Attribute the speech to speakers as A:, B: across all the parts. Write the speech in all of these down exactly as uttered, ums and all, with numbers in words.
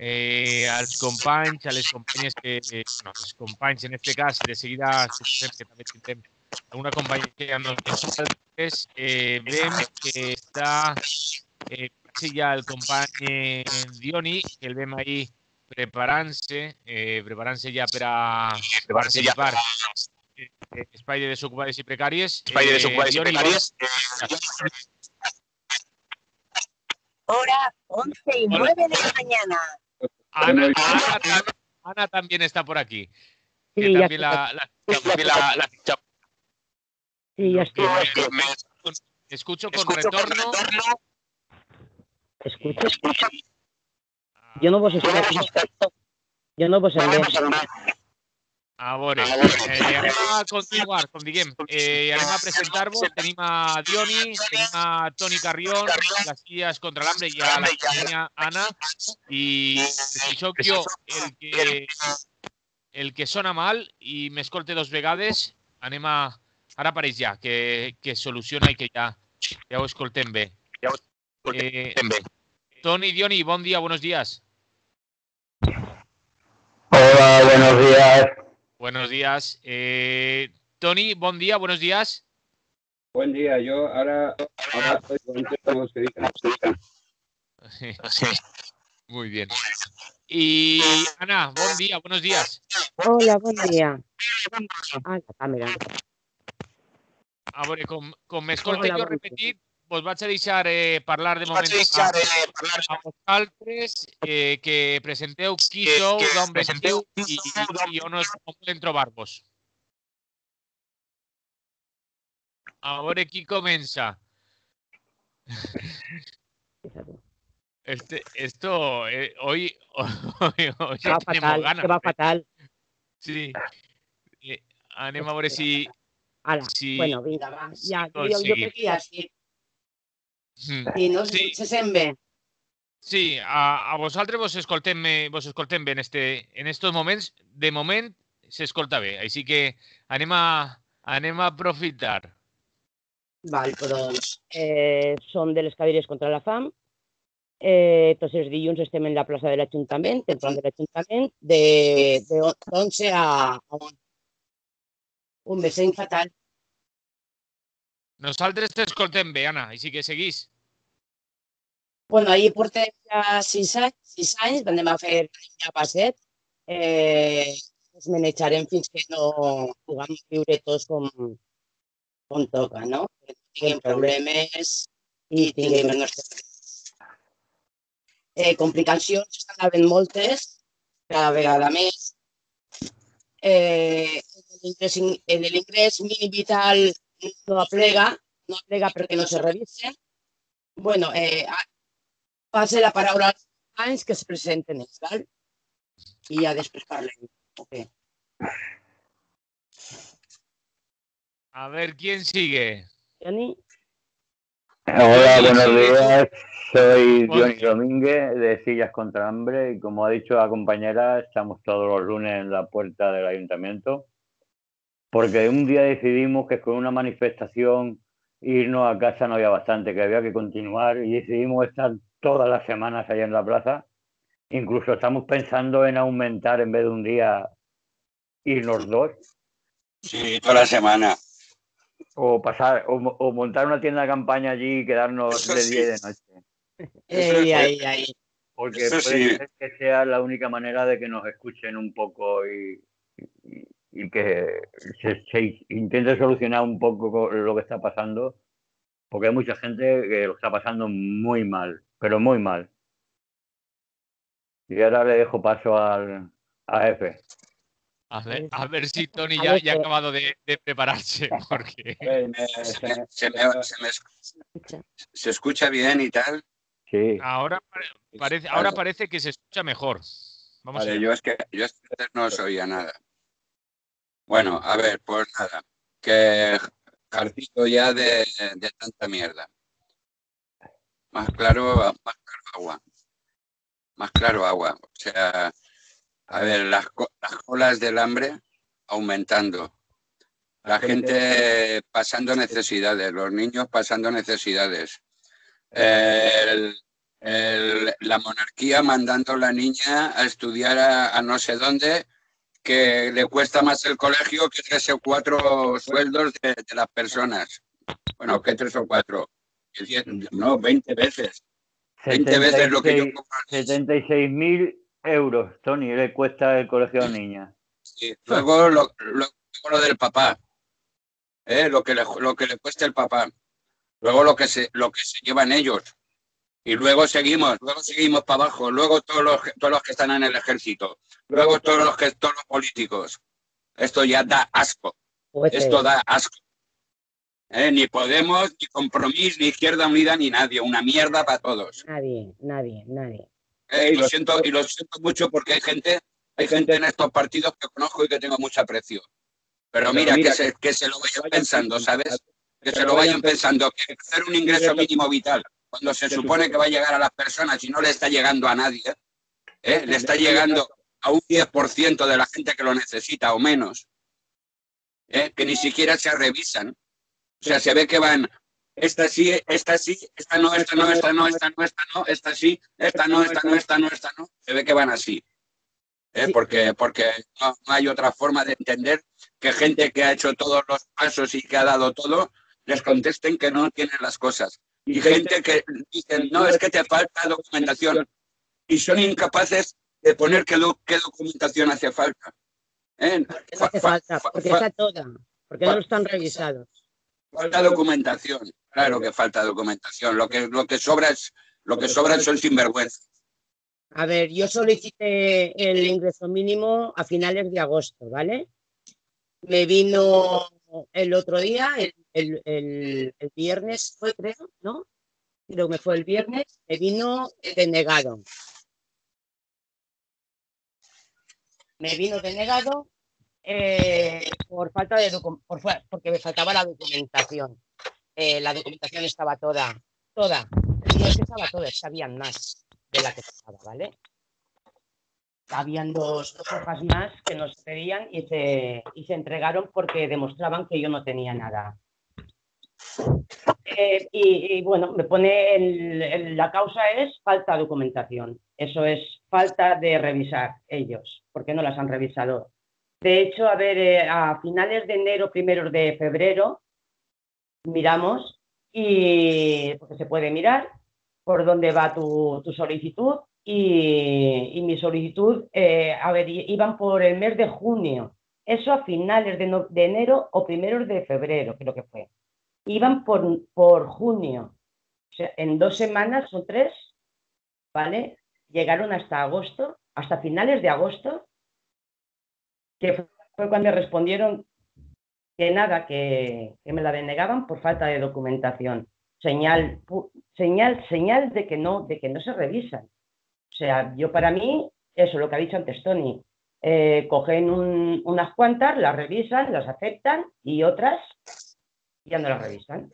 A: eh, als companys, a les companyes que, bueno, els companys en este cas, de seguida suposem que també tindrem alguna companya amb nosaltres. Eh, veiem que està eh, sí, ja el company eh, Dioni, que el vem ahí preparant-se, eh, preparant-se ja per a participar en Espai de Desocupades i Precàries.
B: Espai de Desocupades
A: Dioni,
B: i Precàries.
C: Hora once y nueve de la mañana.
A: Ana, Ana, Ana también está por aquí. Que
D: Sí, ya
A: también la, la, la, la, la,
D: Sí, ya estoy.
A: que me, me escucho con
B: Escucho
A: retorno.
B: con retorno.
D: Escuches? Jo no vos escolto. Jo no vos entenc.
A: A veure, eh, anem a continuar, com diguem. Eh, anem a presentar-vos. Tenim a Dioni, tenim a Toni Carrión, les filles contra l'hambre i a la companya Anna. I si sóc jo el que, el que sona mal i m'escolte dos vegades, anem a... Ara apareix ja, que, que soluciona i que ja, ja ho escoltem bé. Eh, Toni, Dioni, bon dia, buenos días.
E: Hola, buenos días.
A: Buenos días. Eh, Toni, bon día, buenos días.
F: Buen día, yo ahora, ahora estoy con los que dicen.
A: Muy bien. Y Ana, bon día, buenos días.
D: Hola, bon dia. Ah, la càmera.
A: A veure, com, com m'escolten
D: Hola,
A: jo
D: bon dia.
A: repetit, vos vaig a deixar eh, parlar de moment a, a vosaltres, eh, que presenteu qui sou, d'on veniu i, i on, us, on podem trobar-vos. A veure qui comença. Este, esto, eh, hoy, hoy, hoy
D: Que va
A: tenemos
D: fatal,
A: ganas.
D: que va fatal.
A: Sí. Eh, anem a veure si...
D: Ala,
A: Sí.
D: bueno, vinga, va. Ja,
A: Sí,
D: jo,
A: sí.
D: jo crec que ja sí.
A: Mm.
D: Sí, no
A: Sí.
D: se sent bé.
A: Sí, a, a vosaltres vos escoltem, eh, vos escoltem bé en, este, en estos moments. De moment s'escolta bé, així que anem a, anem a aprofitar.
D: Val, doncs, eh, som de les cadires contra la fam. Eh, tots els dilluns estem en la plaça de l'Ajuntament, entrant de l'Ajuntament, de, de onze a onze. Un vesseny fatal.
A: Nosaltres t'escoltem bé, Anna, així que seguís.
D: Bueno, ahir portem ja sis anys, sis anys, anem a fer ja passet. Eh, ens manejarem fins que no puguem viure tots com, com toca, no? Que no tinguem problemes i tinguem el nostre... Eh, complicacions estan havent moltes, cada vegada més. Eh, l'ingrés mínim vital no aplega, no aplega perquè no se revisen. Bueno, eh, passe la paraula als anys que es presenten ells, val? I ja després parlem. Okay.
A: A ver, ¿quién sigue?
D: Johnny?
E: Hola, buenos
A: Sí,
E: días. Soy
A: Buen
E: Diony
A: día.
E: Domínguez de Sillas contra Hambre y como ha dicho la compañera, estamos todos los lunes en la puerta del ayuntamiento porque un día decidimos que con una manifestación irnos a casa no había bastante, que había que continuar y decidimos estar todas las semanas allá en la plaza. Incluso estamos pensando en aumentar en vez de un día irnos dos.
B: Sí, toda la semana.
E: O pasar, o, o montar una tienda de campaña allí y quedarnos
B: Eso
E: de
B: sí.
E: día y de noche.
D: Ey, ay, ay.
E: Porque
B: Eso
E: puede
B: sí.
E: ser que sea la única manera de que nos escuchen un poco y, y, y que se, se intente solucionar un poco lo que está pasando. Porque hay mucha gente que lo está pasando muy mal, pero muy mal. Y ahora le dejo paso al, a F.
A: A ver, a ver si Tony
D: A
A: ya,
D: ver,
A: ya ha
D: eh.
A: acabado de, de prepararse, porque...
F: Eh, me-
B: Se,
F: se
B: me-
F: me-
B: se me- se me- se escucha bien y tal.
E: Sí.
A: ahora, pare- parece, ahora parece que se escucha mejor. Vamos
B: Vale,
A: allá.
B: yo es que yo es que antes no os oía nada. Bueno, a ver, pues nada, que hartito ya de, de tanta mierda. Más claro, más claro agua. Más claro agua. O sea, a ver, las, co- las colas del hambre aumentando. La gente pasando necesidades, los niños pasando necesidades. El, el, la monarquía mandando a la niña a estudiar a, a no sé dónde, que le cuesta más el colegio que tres o cuatro sueldos de, de las personas. Bueno, que tres o cuatro. No, veinte veces. veinte veces lo que yo cobro.
E: setenta y seis mil euros, Tony, le cuesta el colegio a la niña.
B: Sí. Luego lo, lo, lo del papá. ¿Eh? Lo, que le, lo que le cuesta el papá. Luego lo que se, lo que se llevan ellos. Y luego seguimos, luego seguimos para abajo, luego todos los, todos los que están en el ejército, luego todos los que todos los políticos. Esto ya da asco.
D: Pues
B: Esto
D: sí.
B: da asco. ¿Eh? Ni Podemos, ni Compromís, ni Izquierda Unida, ni nadie. Una mierda para todos.
D: Nadie, nadie, nadie.
B: ¿Eh? Y lo siento, y lo siento mucho porque hay gente, hay gente en estos partidos que conozco y que tengo mucho aprecio. Pero mira, que se, que se lo vayan pensando, ¿sabes? Que se lo vayan pensando, que hacer un ingreso mínimo vital, cuando se supone que va a llegar a las personas y no le está llegando a nadie, ¿eh? Le está llegando a un diez por ciento de la gente que lo necesita o menos, ¿eh? Que ni siquiera se revisan. O sea, se ve que van, esta sí, esta sí, esta no, esta no, esta no, esta no, esta no, esta sí, esta no, esta no, esta no, esta no. Se ve que van así. ¿Eh? Porque, porque no, no hay otra forma de entender que gente que ha hecho todos los pasos y que ha dado todo, les contesten que no tienen las cosas. Y gente que dicen, no, es que te falta documentación. Y son incapaces de poner qué, do, qué documentación hace falta. ¿Eh?
D: Porque no hace falta, porque está toda, porque no están revisados.
B: Falta documentación, claro que falta documentación. Lo que, lo que sobra es, lo que sobra son sinvergüenzas.
D: A ver, yo solicité el ingreso mínimo a finales de agosto, ¿vale? Me vino el otro día, el, el, el, el viernes fue, creo, ¿no? Creo que me fue el viernes, me vino denegado. Me vino denegado eh, por falta de documentación, porque me faltaba la documentación. Eh, la documentación estaba toda, toda. No es que estaba toda, es que habían más de la que estaba, ¿vale? Habían dos, dos hojas más que nos pedían y se, y se entregaron porque demostraban que yo no tenía nada. Eh, y, y bueno, me pone el, el, la causa es falta de documentación. Eso es falta de revisar ellos, porque no las han revisado. De hecho, a ver, eh, a finales de enero, primeros de febrero, miramos y porque se puede mirar por dónde va tu, tu solicitud y, y mi solicitud, eh, a ver, iban por el mes de junio. Eso a finales de, no, de enero o primeros de febrero, creo que fue. Iban por, por junio, o sea, en dos semanas o tres, ¿vale? Llegaron hasta agosto, hasta finales de agosto, que fue cuando respondieron que nada, que, que me la denegaban por falta de documentación. Señal, señal, señal de que no, de que no se revisan. O sea, yo para mí, eso, lo que ha dicho antes Tony, eh, cogen un, unas cuantas, las revisan, las aceptan y otras ya no las revisan.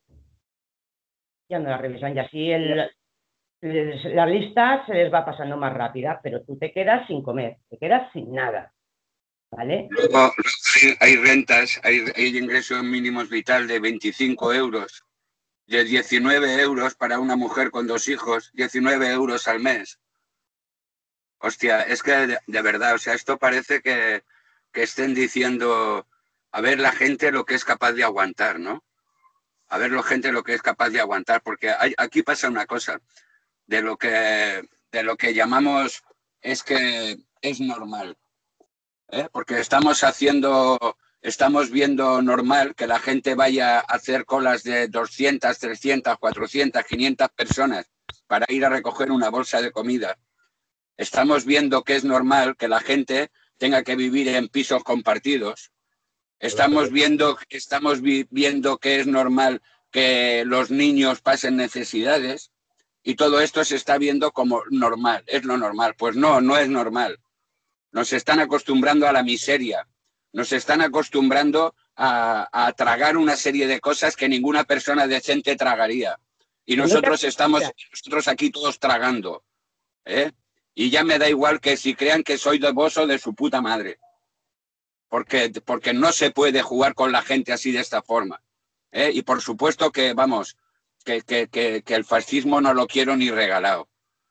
D: Ya no las revisan y así el, la lista se les va pasando más rápida, pero tú te quedas sin comer, te quedas sin nada, ¿vale?
B: Luego, luego hay, hay rentas, hay, hay ingresos mínimos vital de veinticinco euros, de diecinueve euros para una mujer con dos hijos, diecinueve euros al mes. Hostia, es que de, de verdad, o sea, esto parece que, que estén diciendo, a ver la gente lo que es capaz de aguantar, ¿no? A ver la gente lo que es capaz de aguantar, porque hay, aquí pasa una cosa, de lo que, de lo que llamamos es que es normal, ¿eh? Porque estamos haciendo, estamos viendo normal que la gente vaya a hacer colas de doscientas, trescientas, cuatrocientas, quinientas personas para ir a recoger una bolsa de comida. Estamos viendo que es normal que la gente tenga que vivir en pisos compartidos. Estamos viendo, estamos vi, viendo que es normal que los niños pasen necesidades y todo esto se está viendo como normal, es lo normal. Pues no, no es normal. Nos están acostumbrando a la miseria, nos están acostumbrando a, a tragar una serie de cosas que ninguna persona decente tragaría. Y nosotros estamos, nosotros aquí todos tragando, ¿eh? Y ya me da igual que si crean que soy de vos o de su puta madre. Porque, porque no se puede jugar con la gente así de esta forma, ¿eh? Y por supuesto que, vamos, que, que, que, que el fascismo no lo quiero ni regalado.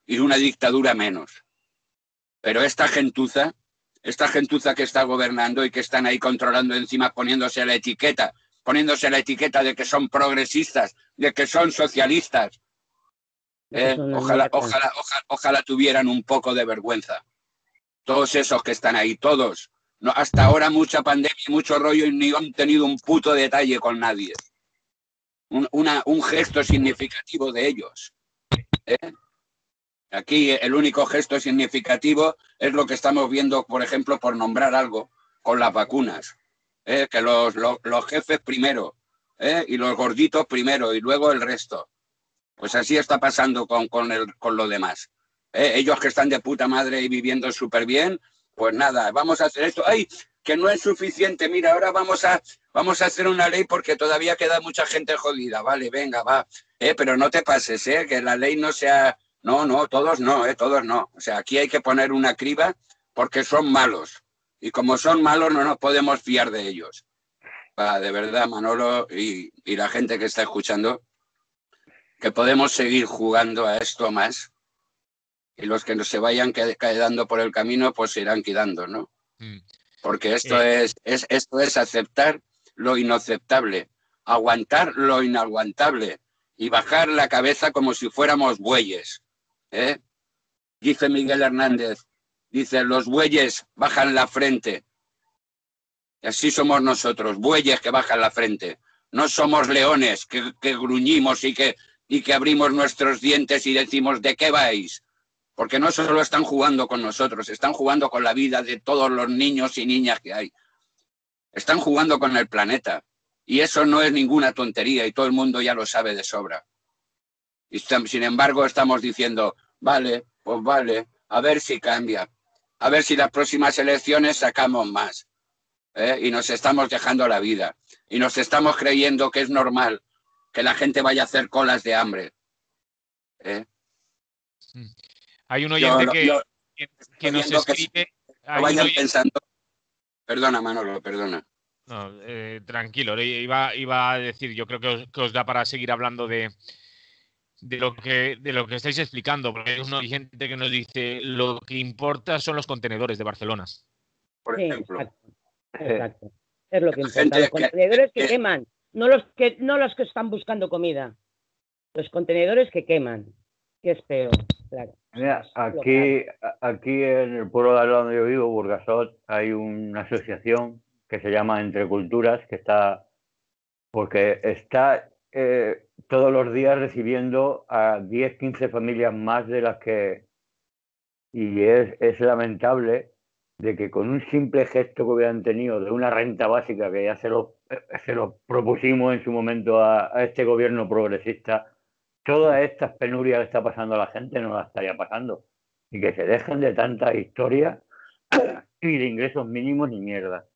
B: y una dictadura menos. Pero esta gentuza, esta gentuza que está gobernando y que están ahí controlando encima, poniéndose la etiqueta, poniéndose la etiqueta de que son progresistas, de que son socialistas, eh, ojalá, ojalá, ojalá, ojalá tuvieran un poco de vergüenza. Todos esos que están ahí, todos. No, hasta ahora mucha pandemia y mucho rollo y ni han tenido un puto detalle con nadie. Un, una, un gesto significativo de ellos. ¿eh? Aquí el único gesto significativo es lo que estamos viendo, por ejemplo, por nombrar algo, con las vacunas. ¿eh? Que los, los, los jefes primero, ¿eh? y los gorditos primero, y luego el resto. Pues así está pasando con, con, el, con lo demás. ¿eh? Ellos que están de puta madre y viviendo súper bien, pues nada, vamos a hacer esto. ¡Ay! Que no es suficiente. Mira, ahora vamos a, vamos a hacer una ley porque todavía queda mucha gente jodida. Vale, venga, va. ¿eh? Pero no te pases, ¿eh? Que la ley no sea... No, no, todos no, ¿eh? Todos no. O sea, aquí hay que poner una criba porque son malos. Y como son malos, no nos podemos fiar de ellos. Va, de verdad, Manolo y, y la gente que está escuchando, que podemos seguir jugando a esto más. Y los que no se vayan quedando por el camino, pues se irán quedando, ¿no? Mm. Porque esto, eh. es, es, esto es aceptar lo inaceptable, aguantar lo inaguantable y bajar la cabeza como si fuéramos bueyes. ¿eh? Dice Miguel Hernández, dice, los bueyes bajan la frente. Y así somos nosotros, bueyes que bajan la frente. No somos leones que, que gruñimos y que, y que abrimos nuestros dientes y decimos, ¿de qué vais? Porque no solo están jugando con nosotros, están jugando con la vida de todos los niños y niñas que hay. Están jugando con el planeta. Y eso no es ninguna tontería y todo el mundo ya lo sabe de sobra. Y sin embargo estamos diciendo, vale, pues vale, a ver si cambia. A ver si las próximas elecciones sacamos más. ¿eh? Y nos estamos dejando la vida. Y nos estamos creyendo que es normal que la gente vaya a hacer colas de hambre. ¿eh?
A: Mm. Hay un oyente yo, que, yo, que, que nos escribe...
B: Que no vayan pensando... Perdona, Manolo, perdona.
A: No, eh, tranquilo, iba, iba a decir, yo creo que os, que os da para seguir hablando de, de, lo que, de lo que estáis explicando, porque hay un oyente que nos dice, lo que importa son los contenedores de Barcelona.
B: Por ejemplo.
D: Sí, exacto, exacto. Es lo que importa, los contenedores que, que queman, no los que, no los que están buscando comida. Los contenedores que queman, que es peor. Claro.
E: Mira, aquí, aquí en el pueblo de al lado donde yo vivo, Burgasot, hay una asociación que se llama Entre Culturas, que está, porque está eh, todos los días recibiendo a diez, quince familias más de las que, y es, es lamentable de que con un simple gesto que hubieran tenido de una renta básica, que ya se lo, se lo propusimos en su momento a, a este gobierno progresista, todas estas penurias que está pasando a la gente no las estaría pasando. Y que se dejen de tantas historias y de ingresos mínimos ni mierda.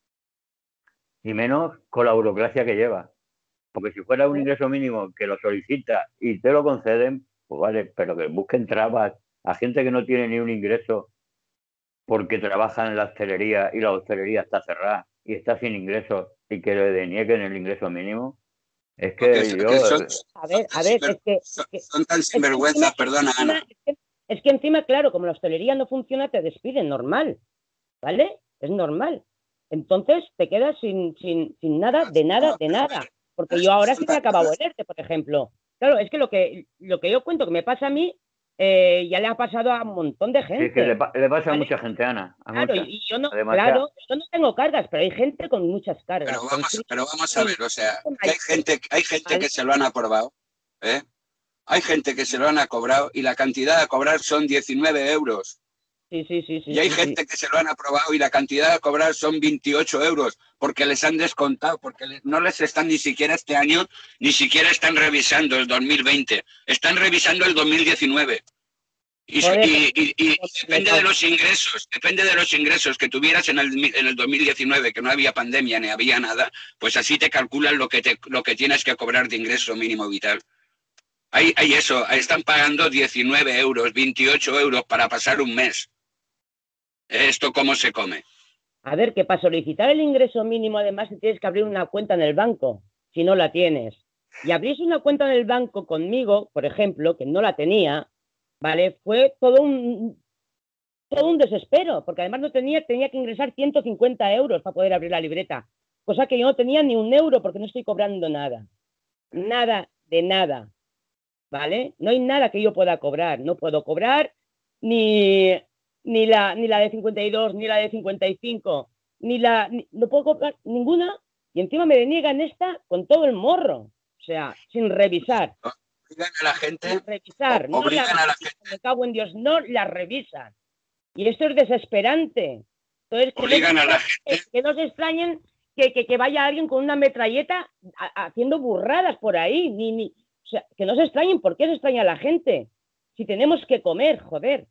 E: Y menos con la burocracia que lleva. Porque si fuera un ingreso mínimo que lo solicita y te lo conceden, pues vale, pero que busquen trabas a gente que no tiene ni un ingreso porque trabaja en la hostelería y la hostelería está cerrada y está sin ingresos y que le denieguen el ingreso mínimo. Es que
B: Porque,
E: yo...
B: que son,
D: a ver, a ver, es que...
B: Son, son tan sinvergüenzas, perdona,
D: es que,
B: Ana.
D: Es que, es que encima, claro, como la hostelería no funciona, te despiden, normal, ¿vale? Es normal. Entonces te quedas sin, sin, sin nada, de nada, de nada. Porque yo ahora sí me he acabado el ERTE, por ejemplo. Claro, es que lo que, lo que yo cuento que me pasa a mí, eh, ya le ha pasado a un montón de gente.
E: Sí, que le, le pasa ¿vale? a mucha gente, Ana. A
D: claro,
E: mucha.
D: y yo no, claro, yo no tengo cargas, pero hay gente con muchas cargas.
B: Pero vamos, pero vamos a ver, o sea, que hay gente, hay gente que se lo han aprobado, ¿eh? Hay gente que se lo han cobrado y la cantidad a cobrar son diecinueve euros.
D: Sí, sí, sí, sí,
B: y hay
D: sí,
B: gente
D: sí.
B: que se lo han aprobado y la cantidad a cobrar son veintiocho euros, porque les han descontado, porque no les están ni siquiera este año, ni siquiera están revisando el dos mil veinte, están revisando el dos mil diecinueve. Y, y, y, y depende de los ingresos, depende de los ingresos que tuvieras en el, en el dos mil diecinueve, que no había pandemia ni había nada, pues así te calculan lo que, te, lo que tienes que cobrar de ingreso mínimo vital. Hay, hay eso, están pagando diecinueve euros, veintiocho euros para pasar un mes. ¿Esto cómo se come?
D: A ver, que para solicitar el ingreso mínimo además tienes que abrir una cuenta en el banco, si no la tienes. Y abrís una cuenta en el banco conmigo, por ejemplo, que no la tenía, ¿vale? Fue todo un, todo un desespero, porque además no tenía, tenía que ingresar ciento cincuenta euros para poder abrir la libreta, cosa que yo no tenía ni un euro porque no estoy cobrando nada, nada de nada, ¿vale? No hay nada que yo pueda cobrar, no puedo cobrar ni, ni, la, ni la de cincuenta y dos, ni la de cincuenta y cinco, ni la, ni, no puedo cobrar ninguna, y encima me deniegan esta con todo el morro, o sea, sin revisar.
B: Obligan a la gente,
D: sin revisar, no
B: obligan
D: la
B: a la
D: revisan,
B: gente,
D: me cago en Dios, no la revisan. Y esto es desesperante. Entonces, que,
B: obligan
D: no,
B: a la
D: se,
B: gente,
D: que no se extrañen que, que, que vaya alguien con una metralleta a, haciendo burradas por ahí. Ni, ni, o sea, que no se extrañen. ¿Por qué se extraña la gente? Si tenemos que comer, joder.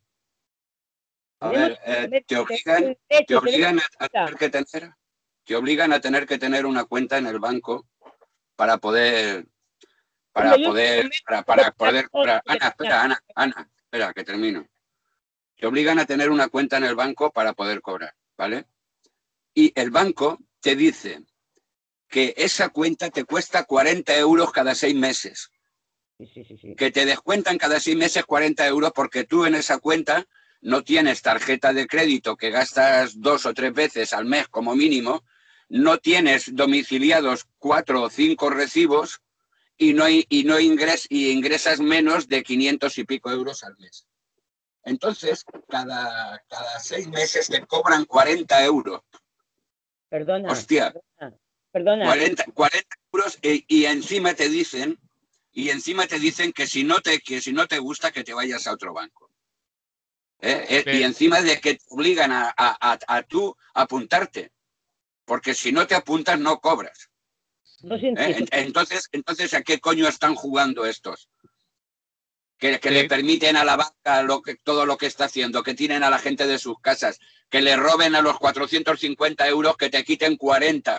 B: a
D: Tenemos
B: ver,
D: que
B: eh,
D: comer,
B: te
D: tenemos
B: obligan,
D: un
B: te
D: techo,
B: obligan
D: tenemos
B: a, a tener que tener, te obligan a tener que tener una cuenta en el banco para poder, para
D: Hombre, yo
B: poder,
D: comer,
B: para,
D: tengo
B: para poder,
D: cosas
B: para,
D: que
B: Ana, espera, Ana, Ana, espera, que termino. Te obligan a tener una cuenta en el banco para poder cobrar, ¿vale? Y el banco te dice que esa cuenta te cuesta cuarenta euros cada seis meses.
D: Sí, sí, sí, sí.
B: Que te descuentan cada seis meses cuarenta euros porque tú en esa cuenta no tienes tarjeta de crédito que gastas dos o tres veces al mes como mínimo, no tienes domiciliados cuatro o cinco recibos y no, y no ingres, y ingresas menos de quinientos y pico euros al mes. Entonces, cada, cada seis meses te cobran cuarenta euros.
D: Perdona.
B: Hostia.
D: Perdona. Perdona.
B: cuarenta, cuarenta euros y, y encima te dicen y encima te dicen que si no te, que si no te gusta que te vayas a otro banco. ¿Eh? ¿Eh? Y encima de que te obligan a, a, a, a tú apuntarte, porque si no te apuntas no cobras.
D: No
B: ¿Eh? Entonces, entonces, ¿a qué coño están jugando estos? Que, que le permiten a la banca lo que, todo lo que está haciendo, que tienen a la gente de sus casas, que le roben a los cuatrocientos cincuenta euros, que te quiten cuarenta.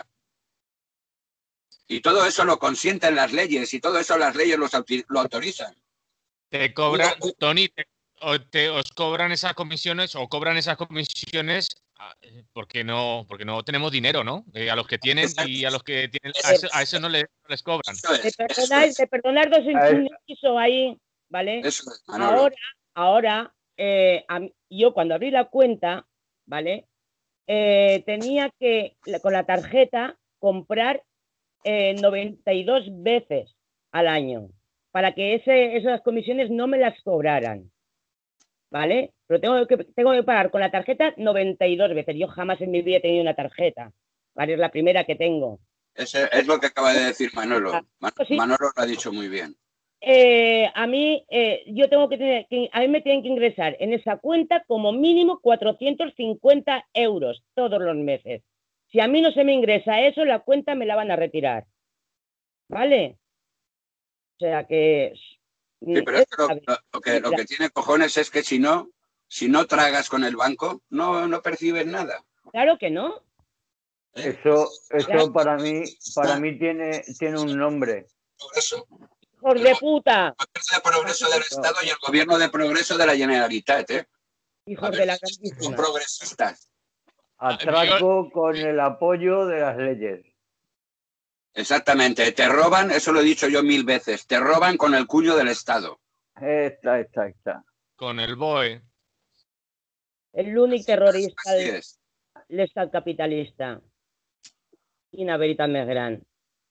B: Y todo eso lo consienten las leyes y todo eso las leyes los, lo autorizan.
A: Te cobran, Tony, te, o te, os cobran esas comisiones o cobran esas comisiones porque no, porque no tenemos dinero, ¿no? Eh, a los que tienen y a los que tienen, a eso, a eso no, les, no les cobran.
D: De perdonar, de perdonar dos incisos ahí, ¿vale?
B: Eso es,
D: ahora, ahora eh, a, yo cuando abrí la cuenta, ¿vale? Eh, tenía que, con la tarjeta, comprar eh, noventa y dos veces al año para que ese, esas comisiones no me las cobraran, ¿vale? Pero tengo que, tengo que pagar con la tarjeta noventa y dos veces. Yo jamás en mi vida he tenido una tarjeta, ¿vale? Es la primera que tengo.
B: Eso es lo que acaba de decir Manolo. Man Manolo lo ha dicho muy bien.
D: Eh, a mí, eh, yo tengo que tener, que, a mí me tienen que ingresar en esa cuenta como mínimo cuatrocientos cincuenta euros todos los meses. Si a mí no se me ingresa eso, la cuenta me la van a retirar. ¿Vale? O sea que...
B: Sí, pero es que lo, lo, lo, que, lo que tiene cojones es que si no, si no tragas con el banco, no, no percibes nada.
D: Claro que no.
E: Eso, eso para mí, para mí tiene, tiene un nombre.
B: Progreso.
D: ¡Hijos de puta!
B: El gobierno de progreso del Estado y el gobierno de progreso de la Generalitat, ¿eh?
D: Hijos de la grandísima.
B: Progresistas.
E: Atraco con el apoyo de las leyes.
B: Exactamente. Te roban, eso lo he dicho yo mil veces, te roban con el cuño del Estado.
E: Está, está, está.
A: Con el B O E.
D: El únic terrorista de l'estat capitalista. Quina veritat més gran.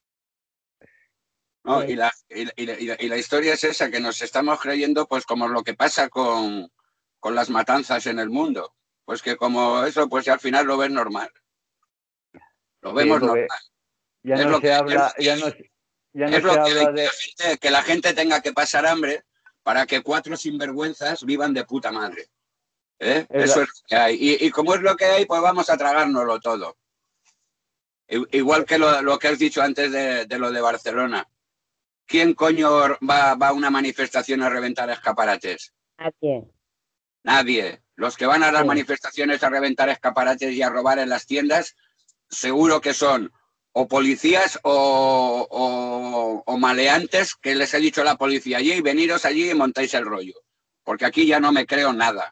B: No, y, la, y, la, y, la, y la historia es esa, que nos estamos creyendo pues como lo que pasa con, con las matanzas en el mundo. Pues que como eso, pues al final lo ves normal. Lo vemos sí, normal.
E: Ya no es se que, habla, ya no, ya no
B: es
E: se
B: lo que
E: habla
B: de... Que la, gente, que la gente tenga que pasar hambre para que cuatro sinvergüenzas vivan de puta madre. ¿Eh? Es Eso la... es lo que hay. Y, y como es lo que hay, pues vamos a tragárnoslo todo. Igual que lo, lo que has dicho antes de, de lo de Barcelona. ¿Quién coño va, va a una manifestación a reventar escaparates?
D: ¿A quién?
B: Nadie. Los que van a las sí. manifestaciones a reventar escaparates y a robar en las tiendas, seguro que son o policías o, o, o maleantes que les he dicho a la policía allí, veniros allí y montáis el rollo. Porque aquí ya no me creo nada.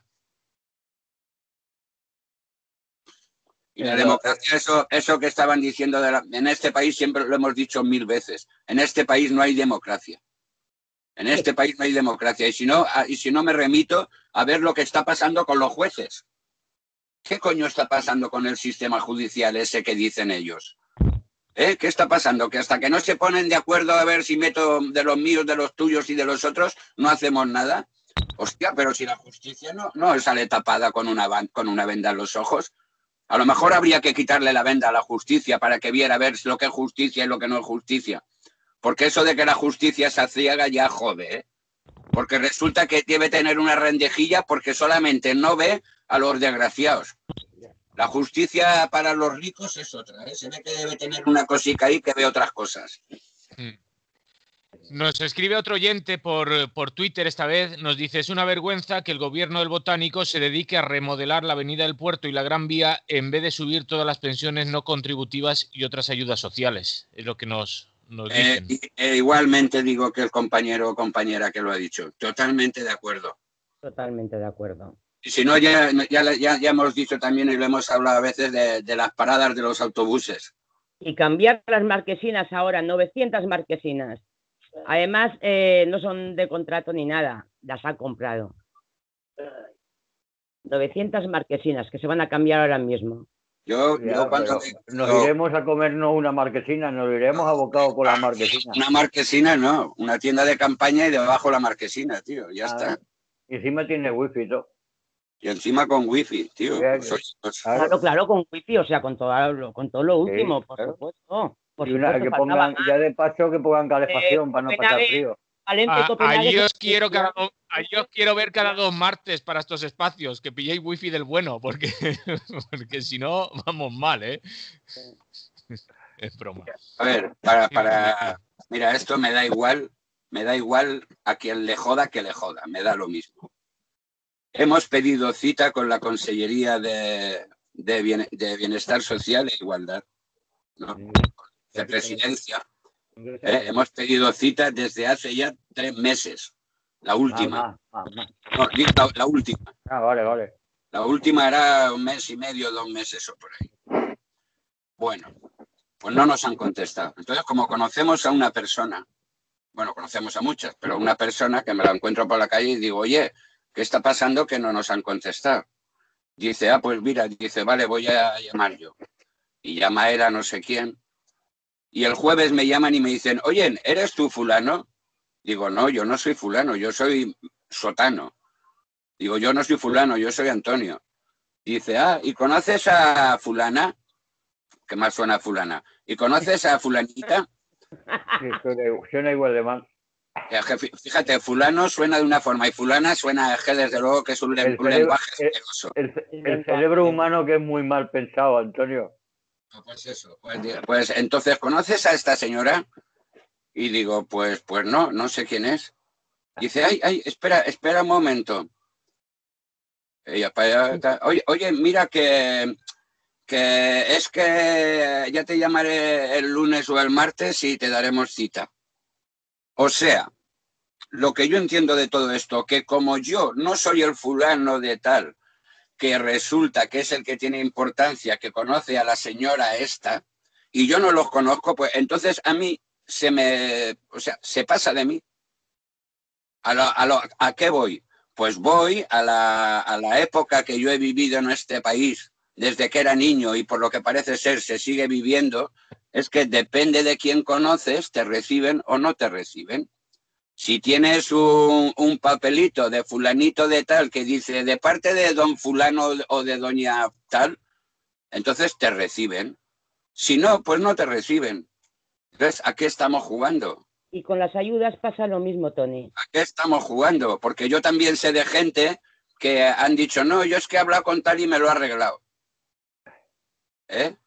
B: Y la democracia, eso, eso que estaban diciendo, de la, en este país siempre lo hemos dicho mil veces, en este país no hay democracia. En este país no hay democracia. Y si no, y si no me remito a ver lo que está pasando con los jueces. ¿Qué coño está pasando con el sistema judicial ese que dicen ellos? ¿Eh? ¿Qué está pasando? Que hasta que no se ponen de acuerdo a ver si meto de los míos, de los tuyos y de los otros, no hacemos nada. Hostia, pero si la justicia no, no sale tapada con una, con una venda en los ojos. A lo mejor habría que quitarle la venda a la justicia para que viera ver lo que es justicia y lo que no es justicia. Porque eso de que la justicia se ciega ya jode, ¿eh? Porque resulta que debe tener una rendejilla porque solamente no ve a los desgraciados. La justicia para los ricos es otra, ¿eh? Se ve que debe tener una cosica ahí que ve otras cosas.
A: Nos escribe otro oyente por, por Twitter esta vez, nos dice: es una vergüenza que el gobierno del Botánico se dedique a remodelar la avenida del Puerto y la Gran Vía en vez de subir todas las pensiones no contributivas y otras ayudas sociales. Es lo que nos, nos dicen.
B: Eh, eh, igualmente digo que el compañero o compañera que lo ha dicho. Totalmente de acuerdo.
D: Totalmente de acuerdo.
B: Y si no, ya, ya, ya, ya hemos dicho también y lo hemos hablado a veces de, de las paradas de los autobuses.
D: Y cambiar las marquesinas ahora, novecientas marquesinas. Además, eh, no son de contrato ni nada, las ha comprado. novecientas marquesinas que se van a cambiar ahora mismo.
B: Yo,
E: Ya,
B: yo cuando
E: nos
B: yo,
E: iremos a comernos una marquesina, nos iremos abocados con la marquesina.
B: Una marquesina no, una tienda de campaña y debajo la marquesina, tío, ya
E: Ah,
B: está.
E: Y encima tiene wifi y todo.
B: Y encima con wifi, tío.
E: Bien,
B: Pues, pues,
D: Claro, claro, con wifi, o sea, con todo lo, con todo lo último,
E: Sí,
D: por
E: claro.
D: supuesto. Por
E: Y una,
D: supuesto,
E: que
D: faltaba
E: pongan,
D: más.
E: ya de paso que pongan calefacción
D: Eh,
E: para no pasar
D: Copenhague,
E: frío.
D: Valencia y
A: A-
D: Copenhague
A: Allí
D: se-
A: os quiero cada do- allí os quiero ver cada dos martes para estos espacios, que pilléis wifi del bueno, porque, porque si no, vamos mal, ¿eh? Es broma.
B: a ver, para, para, mira, esto me da igual, me da igual a quien le joda que le joda, me da lo mismo. Hemos pedido cita con la Consellería de, de, Bien- de Bienestar Social e Igualdad, ¿no? De Presidencia. Eh, hemos pedido cita desde hace ya tres meses. La última.
E: Ah, ah, ah,
B: No, digo la, la última.
E: ah, vale, vale.
B: La última era un mes y medio, dos meses o por ahí. Bueno, pues no nos han contestado. Entonces, como conocemos a una persona, bueno, conocemos a muchas, pero una persona que me la encuentro por la calle y digo, oye, ¿qué está pasando que no nos han contestado? Dice, ah, pues mira, dice, vale, voy a llamar yo. Y llama él a no sé quién. Y el jueves me llaman y me dicen, oye, ¿eres tú fulano? Digo, no, yo no soy fulano, yo soy sotano. Digo, yo no soy fulano, yo soy Antonio. Dice, ah, ¿y conoces a fulana? ¿Qué más suena a fulana? ¿Y conoces a fulanita?
E: Sí, suena, suena igual de mal.
B: Eh, Fíjate, fulano suena de una forma y fulana suena, que desde luego que es un,
E: El
B: un
E: cerebro-
B: lenguaje
E: el-
B: asqueroso.
E: El, el cerebro humano que es muy mal pensado, Antonio.
B: Pues eso, pues, pues entonces, ¿conoces a esta señora? Y digo, pues, pues no, no sé quién es. Dice, ay, ay, espera, espera un momento. Ella, para, oye, oye, mira que, que es que ya te llamaré el lunes o el martes y te daremos cita. O sea, lo que yo entiendo de todo esto, que como yo no soy el fulano de tal, que resulta que es el que tiene importancia, que conoce a la señora esta, y yo no los conozco, pues entonces a mí se me, o sea, se pasa de mí. ¿A, lo, a, lo, ¿A qué voy? Pues voy a la, a la época que yo he vivido en este país, desde que era niño y por lo que parece ser se sigue viviendo, es que depende de quién conoces, te reciben o no te reciben. Si tienes un, un papelito de fulanito de tal que dice de parte de don fulano o de doña tal, entonces te reciben. Si no, pues no te reciben. Entonces, ¿a qué estamos jugando?
D: Y con las ayudas pasa lo mismo, Tony.
B: ¿A qué estamos jugando? Porque yo también sé de gente que han dicho, no, yo es que he hablado con tal y me lo ha arreglado. ¿Eh?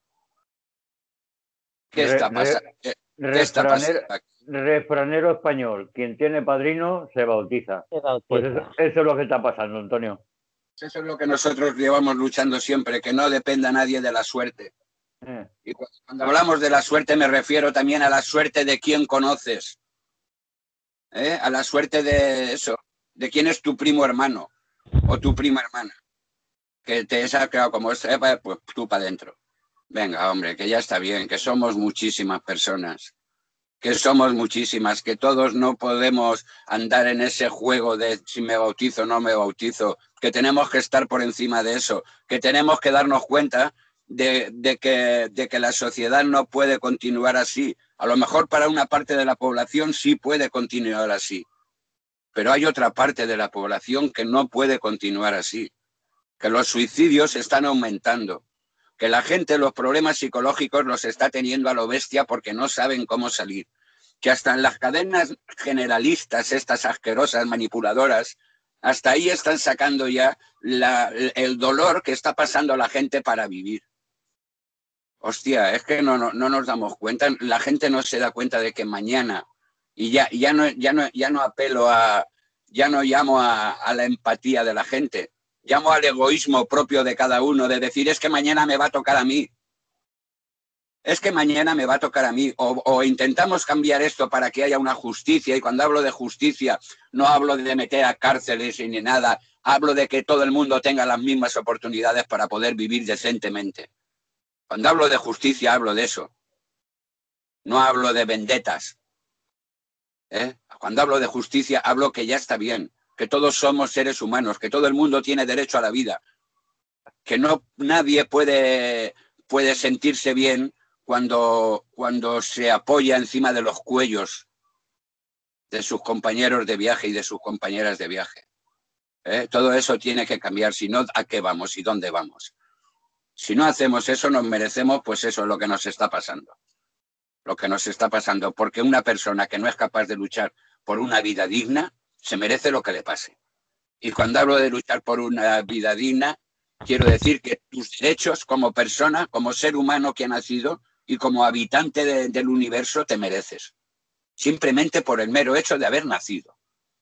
B: ¿Qué
E: Re-
B: está
E: re-
B: pasando? ¿Qué, qué está
E: refranero,
B: pasando aquí?
E: refranero español. Quien tiene padrino se bautiza.
D: Se bautiza.
E: Pues eso, eso es lo que está pasando, Antonio.
B: Eso es lo que nosotros llevamos luchando siempre, que no dependa nadie de la suerte.
E: Eh.
B: Y cuando hablamos de la suerte me refiero también a la suerte de quién conoces, ¿eh? A la suerte de eso, de quién es tu primo hermano o tu prima hermana, que te ha sacado como es, pues tú para adentro. Venga, hombre, que ya está bien, que somos muchísimas personas. que somos muchísimas, que todos no podemos andar en ese juego de si me bautizo o no me bautizo, que tenemos que estar por encima de eso, que tenemos que darnos cuenta de, de, que, de que la sociedad no puede continuar así. A lo mejor para una parte de la población sí puede continuar así, pero hay otra parte de la población que no puede continuar así, que los suicidios están aumentando, que la gente los problemas psicológicos los está teniendo a lo bestia porque no saben cómo salir, que hasta en las cadenas generalistas, estas asquerosas, manipuladoras, hasta ahí están sacando ya la, el dolor que está pasando a la gente para vivir. Hostia, es que no, no, no nos damos cuenta, la gente no se da cuenta de que mañana, y ya, ya, no, ya, no, ya no apelo a, ya no llamo a, a la empatía de la gente, llamo al egoísmo propio de cada uno, de decir, es que mañana me va a tocar a mí. Es que mañana me va a tocar a mí. O, o intentamos cambiar esto para que haya una justicia. Y cuando hablo de justicia, no hablo de meter a cárceles ni nada. Hablo de que todo el mundo tenga las mismas oportunidades para poder vivir decentemente. Cuando hablo de justicia, hablo de eso. No hablo de vendetas. ¿Eh? Cuando hablo de justicia, hablo que ya está bien, que todos somos seres humanos, que todo el mundo tiene derecho a la vida, que no nadie puede, puede sentirse bien cuando, cuando se apoya encima de los cuellos de sus compañeros de viaje y de sus compañeras de viaje. ¿Eh? Todo eso tiene que cambiar, si no, ¿a qué vamos y dónde vamos? Si no hacemos eso, nos merecemos, pues eso es lo que nos está pasando. Lo que nos está pasando, porque una persona que no es capaz de luchar por una vida digna, se merece lo que le pase. Y cuando hablo de luchar por una vida digna, quiero decir que tus derechos como persona, como ser humano que ha nacido y como habitante de, del universo, te mereces. Simplemente por el mero hecho de haber nacido.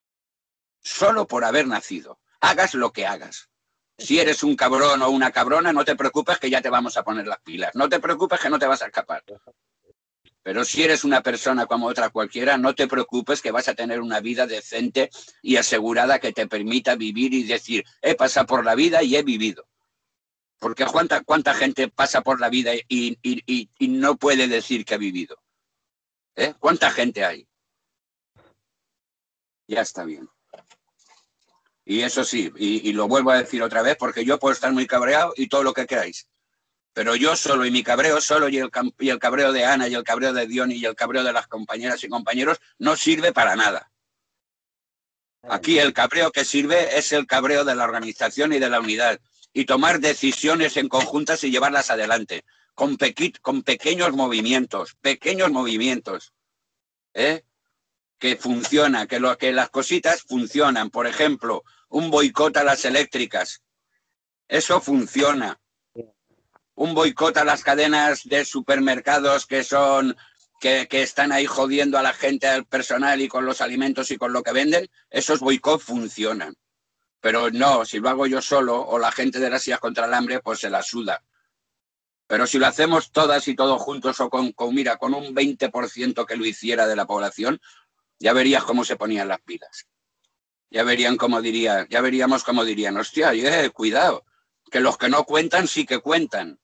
B: Solo por haber nacido. Hagas lo que hagas. Si eres un cabrón o una cabrona, no te preocupes que ya te vamos a poner las pilas. No te preocupes que no te vas a escapar. Pero si eres una persona como otra cualquiera, no te preocupes que vas a tener una vida decente y asegurada que te permita vivir y decir, he pasado por la vida y he vivido. Porque ¿cuánta, cuánta gente pasa por la vida y, y, y, y no puede decir que ha vivido? ¿Eh? ¿Cuánta gente hay? Ya está bien. Y eso sí, y, y lo vuelvo a decir otra vez, porque yo puedo estar muy cabreado y todo lo que queráis. Pero yo solo y mi cabreo solo y el, y el cabreo de Ana y el cabreo de Diony y el cabreo de las compañeras y compañeros no sirve para nada. Aquí el cabreo que sirve es el cabreo de la organización y de la unidad y tomar decisiones en conjuntas y llevarlas adelante con, pequi, con pequeños movimientos, pequeños movimientos, ¿eh? Que funciona, que, lo, que las cositas funcionan. Por ejemplo, un boicot a las eléctricas. Eso funciona. Un boicot a las cadenas de supermercados que son que, que están ahí jodiendo a la gente, al personal y con los alimentos y con lo que venden. Esos boicots funcionan. Pero no, si lo hago yo solo o la gente de las sillas contra el hambre, pues se la suda. Pero si lo hacemos todas y todos juntos o con, con mira, con un veinte por ciento que lo hiciera de la población, ya verías cómo se ponían las pilas. Ya verían cómo dirían, ya veríamos cómo dirían, hostia, eh, cuidado, que los que no cuentan sí que cuentan.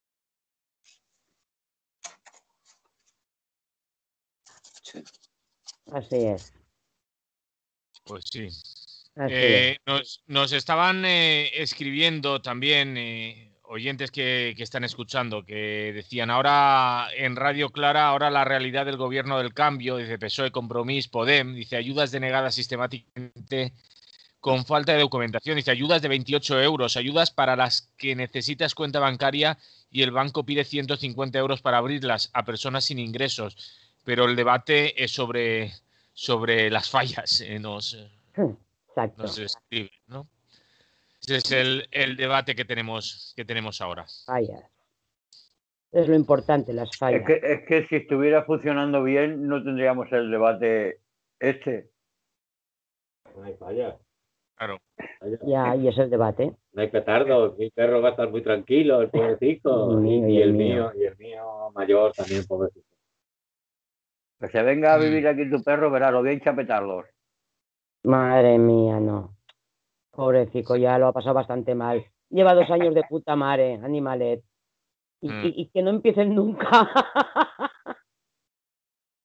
B: Sí.
D: Así es.
A: Pues sí.
D: Así
A: Eh,
D: es.
A: nos, nos estaban eh, escribiendo también eh, oyentes que, que están escuchando, que decían ahora en Radio Clara, ahora la realidad del gobierno del cambio, dice P S O E, Compromís, Podem, dice ayudas denegadas sistemáticamente con falta de documentación, dice ayudas de veintiocho euros, ayudas para las que necesitas cuenta bancaria y el banco pide ciento cincuenta euros para abrirlas a personas sin ingresos, pero el debate es sobre, sobre las fallas, eh, nos...
D: Exacto.
A: Nos escribe, ¿no? Ese es el, el debate que tenemos, que tenemos ahora.
D: Fallas. Es lo importante, las fallas.
E: Es que, es que si estuviera funcionando bien, no tendríamos el debate este.
G: No hay fallas.
A: Claro.
D: Ya, y es el debate.
G: No hay petardos. Mi perro va a estar muy tranquilo, el pobrecito.
D: Y,
G: y,
D: mío,
G: y,
D: y
G: el
D: el
G: mío,
D: mío.
G: y el mío mayor también, pobrecito.
E: Que se venga a
A: Mm.
E: vivir aquí tu perro, verá, lo voy a hinchar a petardos.
D: Madre mía, no. Pobrecito, ya lo ha pasado bastante mal. Lleva dos años de puta madre, animalet. Y,
A: Mm.
D: y, y que no empiecen nunca.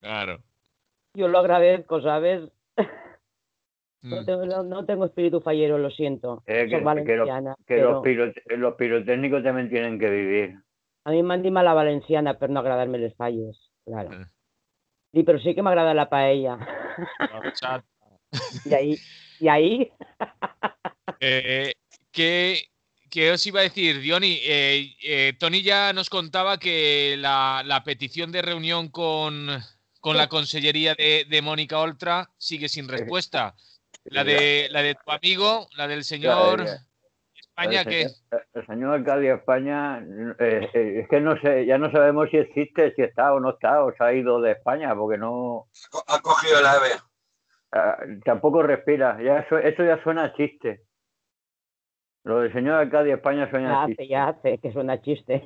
A: Claro.
D: Yo lo agradezco, ¿sabes? No
A: Mm.
D: tengo, no, no tengo espíritu fallero, lo siento.
E: Eh,
D: Soy
E: que, que,
D: valenciana,
E: los, que
D: pero
E: los, pirot, los pirotécnicos también tienen que vivir.
D: a mí me anima la valenciana per no agradarme los fallos, claro.
A: Eh.
D: Sí, pero sí que me agrada la paella.
A: Horchata.
D: Y ahí, y ahí,
A: Eh, ¿qué, qué os iba a decir, Diony? Eh, eh, Tony ya nos contaba que la, la petición de reunión con, con la consellería de, de Mónica Oltra sigue sin respuesta. La de, la de tu amigo, la del señor
E: El
A: España, ¿qué?
E: señor, el señor alcalde de España, eh, eh, es que no sé, ya no sabemos si existe, si está o no está, o se ha ido de España, porque no,
B: Ha cogido el ave.
E: uh, tampoco respira. Ya eso, eso ya suena a chiste. Lo del señor alcalde de España suena
D: ya
E: a
D: hace,
E: chiste.
D: ya hace, que suena chiste.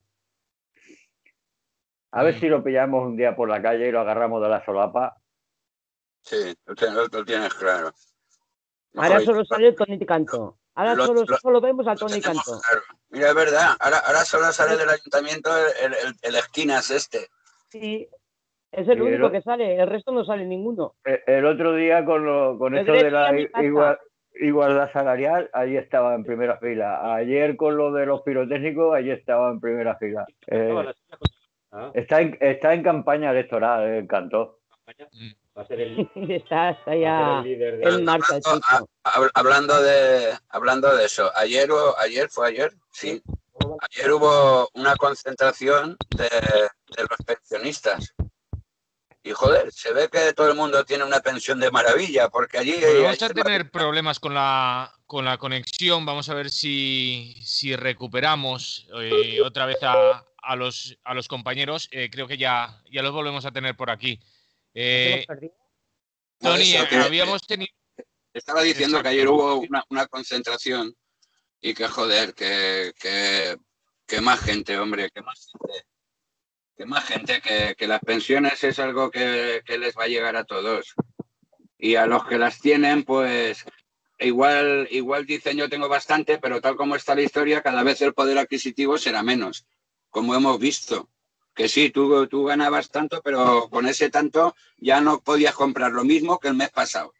E: A ver si lo pillamos un día por la calle y lo agarramos de la solapa.
B: Sí, lo, lo tienes claro.
D: Ahora
B: Mejor,
D: solo sale el Tony Canto. Ahora
B: lo-
D: solo,
B: lo-
D: solo vemos al
B: lo
D: Tony
B: tenemos
D: Canto.
B: claro. Mira, es verdad, ahora, ahora solo sale del ayuntamiento el, el, el esquinas este.
D: Sí, es el
E: Y
D: único
E: el,
D: que sale, el resto no sale ninguno.
E: el- el otro día con, lo, con
D: El
E: eso de
D: Grecia
E: la
D: ni pasa.
E: igual, igualdad salarial, allí estaba en primera fila. Ayer con lo de los pirotécnicos, allí estaba en primera fila. Eh,
G: Ah,
E: está, en, está en campaña electoral, el Cantó.
G: va a ser el,
D: está, está
G: va a ser
D: ya
G: el líder de...
D: en marcha el
B: Hablando,
D: chico.
B: a- hab- hablando de hablando de eso, ayer o ayer fue ayer, sí. Ayer hubo una concentración de, de los pensionistas. Y joder, se ve que todo el mundo tiene una pensión de maravilla, porque allí
A: Volvemos a
B: ayer-
A: tener problemas con la, con la conexión. Vamos a ver si, si recuperamos eh, otra vez a, a, los, a los compañeros. Eh, creo que ya, ya los volvemos a tener por aquí. Eh,
B: por
A: Tony,
B: eso que
A: habíamos tenido...
B: estaba diciendo
A: Exacto.
B: que ayer hubo una, una concentración y que joder, que, que, que más gente, hombre, que más gente, que más gente, que, que las pensiones es algo que, que les va a llegar a todos. Y a los que las tienen, pues igual, igual dicen yo tengo bastante, pero tal como está la historia, cada vez el poder adquisitivo será menos, como hemos visto. Que sí, tú, tú ganabas tanto, pero con ese tanto ya no podías comprar lo mismo que el mes pasado.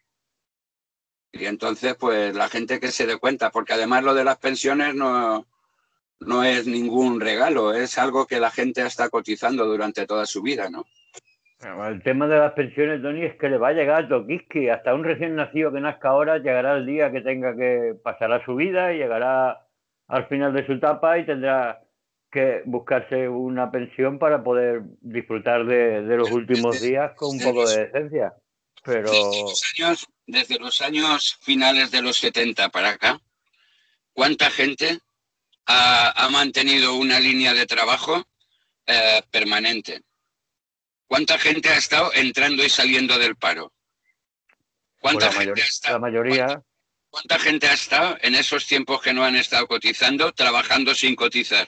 B: Y entonces, pues la gente que se dé cuenta, porque además lo de las pensiones no, no es ningún regalo, es algo que la gente está cotizando durante toda su vida, ¿no?
E: El tema de las pensiones, Tony, es que le va a llegar a Tokiski. Hasta un recién nacido que nazca ahora llegará el día que tenga que pasar a su vida y llegará al final de su etapa y tendrá que buscarse una pensión para poder disfrutar de, de los últimos días con un poco de decencia. Pero
B: Desde los años, desde los años finales de los setenta para acá, ¿cuánta gente ha, ha mantenido una línea de trabajo eh, permanente? ¿Cuánta gente ha estado entrando y saliendo del paro? ¿Cuánta,
E: pues la,
B: gente,
E: mayor,
B: ha estado,
E: la mayoría...
B: ¿cuánta, ¿Cuánta gente ha estado en esos tiempos que no han estado cotizando, trabajando sin cotizar?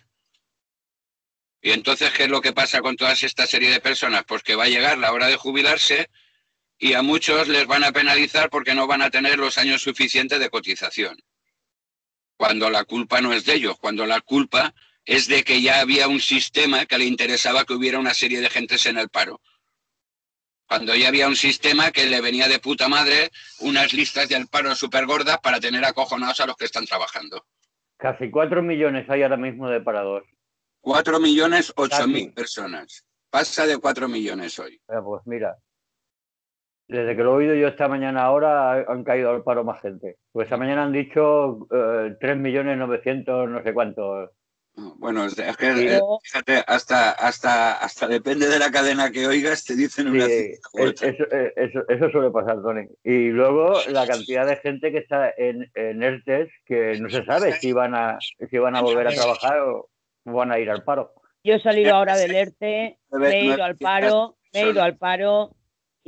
B: Y entonces, ¿qué es lo que pasa con toda esta serie de personas? Pues que va a llegar la hora de jubilarse y a muchos les van a penalizar porque no van a tener los años suficientes de cotización. Cuando la culpa no es de ellos, cuando la culpa es de que ya había un sistema que le interesaba que hubiera una serie de gentes en el paro. Cuando ya había un sistema que le venía de puta madre unas listas del paro súper gordas para tener acojonados a los que están trabajando.
E: Casi cuatro millones hay ahora mismo de parador.
B: Cuatro millones ocho mil personas. Pasa de cuatro millones hoy.
E: Eh, pues mira, desde que lo he oído yo esta mañana ahora han caído al paro más gente. Pues esta mañana han dicho eh, tres millones novecientos no sé cuántos.
B: Bueno, es que eh, fíjate, hasta, hasta, hasta depende de la cadena que oigas, te dicen una
E: sí,
B: cifra.
E: Eso, eso, eso suele pasar, Tony. Y luego la cantidad de gente que está en, en ERTES que no se sabe si van a si van a volver a trabajar o van a ir al paro.
D: Yo he salido ahora del ERTE, me he ido al paro, me he ido al paro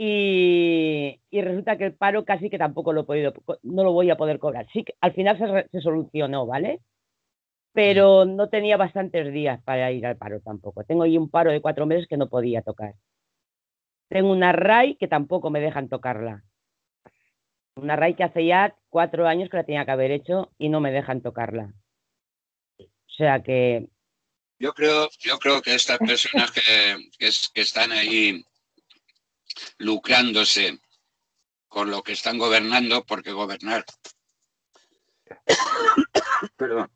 D: y, y resulta que el paro casi que tampoco lo he podido, no lo voy a poder cobrar. Sí, que al final se, se solucionó, ¿vale? Pero no tenía bastantes días para ir al paro tampoco. Tengo ahí un paro de cuatro meses que no podía tocar. Tengo una R A I que tampoco me dejan tocarla. Una R A I que hace ya cuatro años que la tenía que haber hecho y no me dejan tocarla. O sea que...
B: Yo creo, yo creo que estas personas que, que, que están ahí lucrándose con lo que están gobernando, porque gobernar... Perdón.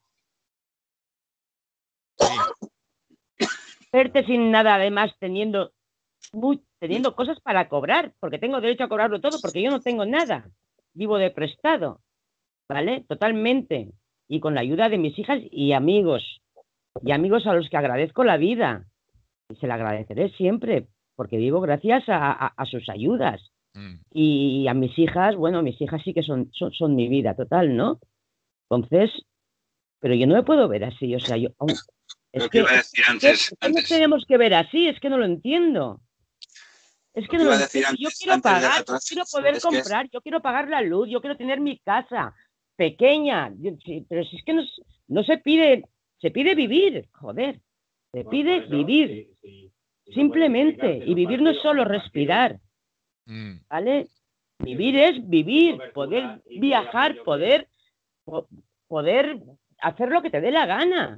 A: Sí.
D: Verte sin nada, además, teniendo, muy, teniendo cosas para cobrar, porque tengo derecho a cobrarlo todo, porque yo no tengo nada. Vivo de prestado, ¿vale? Totalmente. Y con la ayuda de mis hijas y amigos. Y amigos a los que agradezco la vida. Y se la agradeceré siempre, porque vivo gracias a, a, a sus ayudas. Mm. Y a mis hijas, bueno, mis hijas sí que son, son, son mi vida total, ¿no? Entonces, pero yo no me puedo ver así, o sea, yo... Es que,
B: iba a decir antes,
D: ¿qué
B: antes.
D: nos tenemos que ver así? Es que no lo entiendo. Es que no lo entiendo. Antes, yo quiero pagar, yo quiero poder comprar, yo quiero pagar la luz, yo quiero tener mi casa pequeña, yo, sí, pero si es que no, no se pide, se pide vivir, joder, se pide bueno, vivir, sí, sí, sí, simplemente, y vivir no es solo respirar, mm. ¿vale? Vivir es vivir, poder viajar, poder, poder hacer lo que te dé la gana.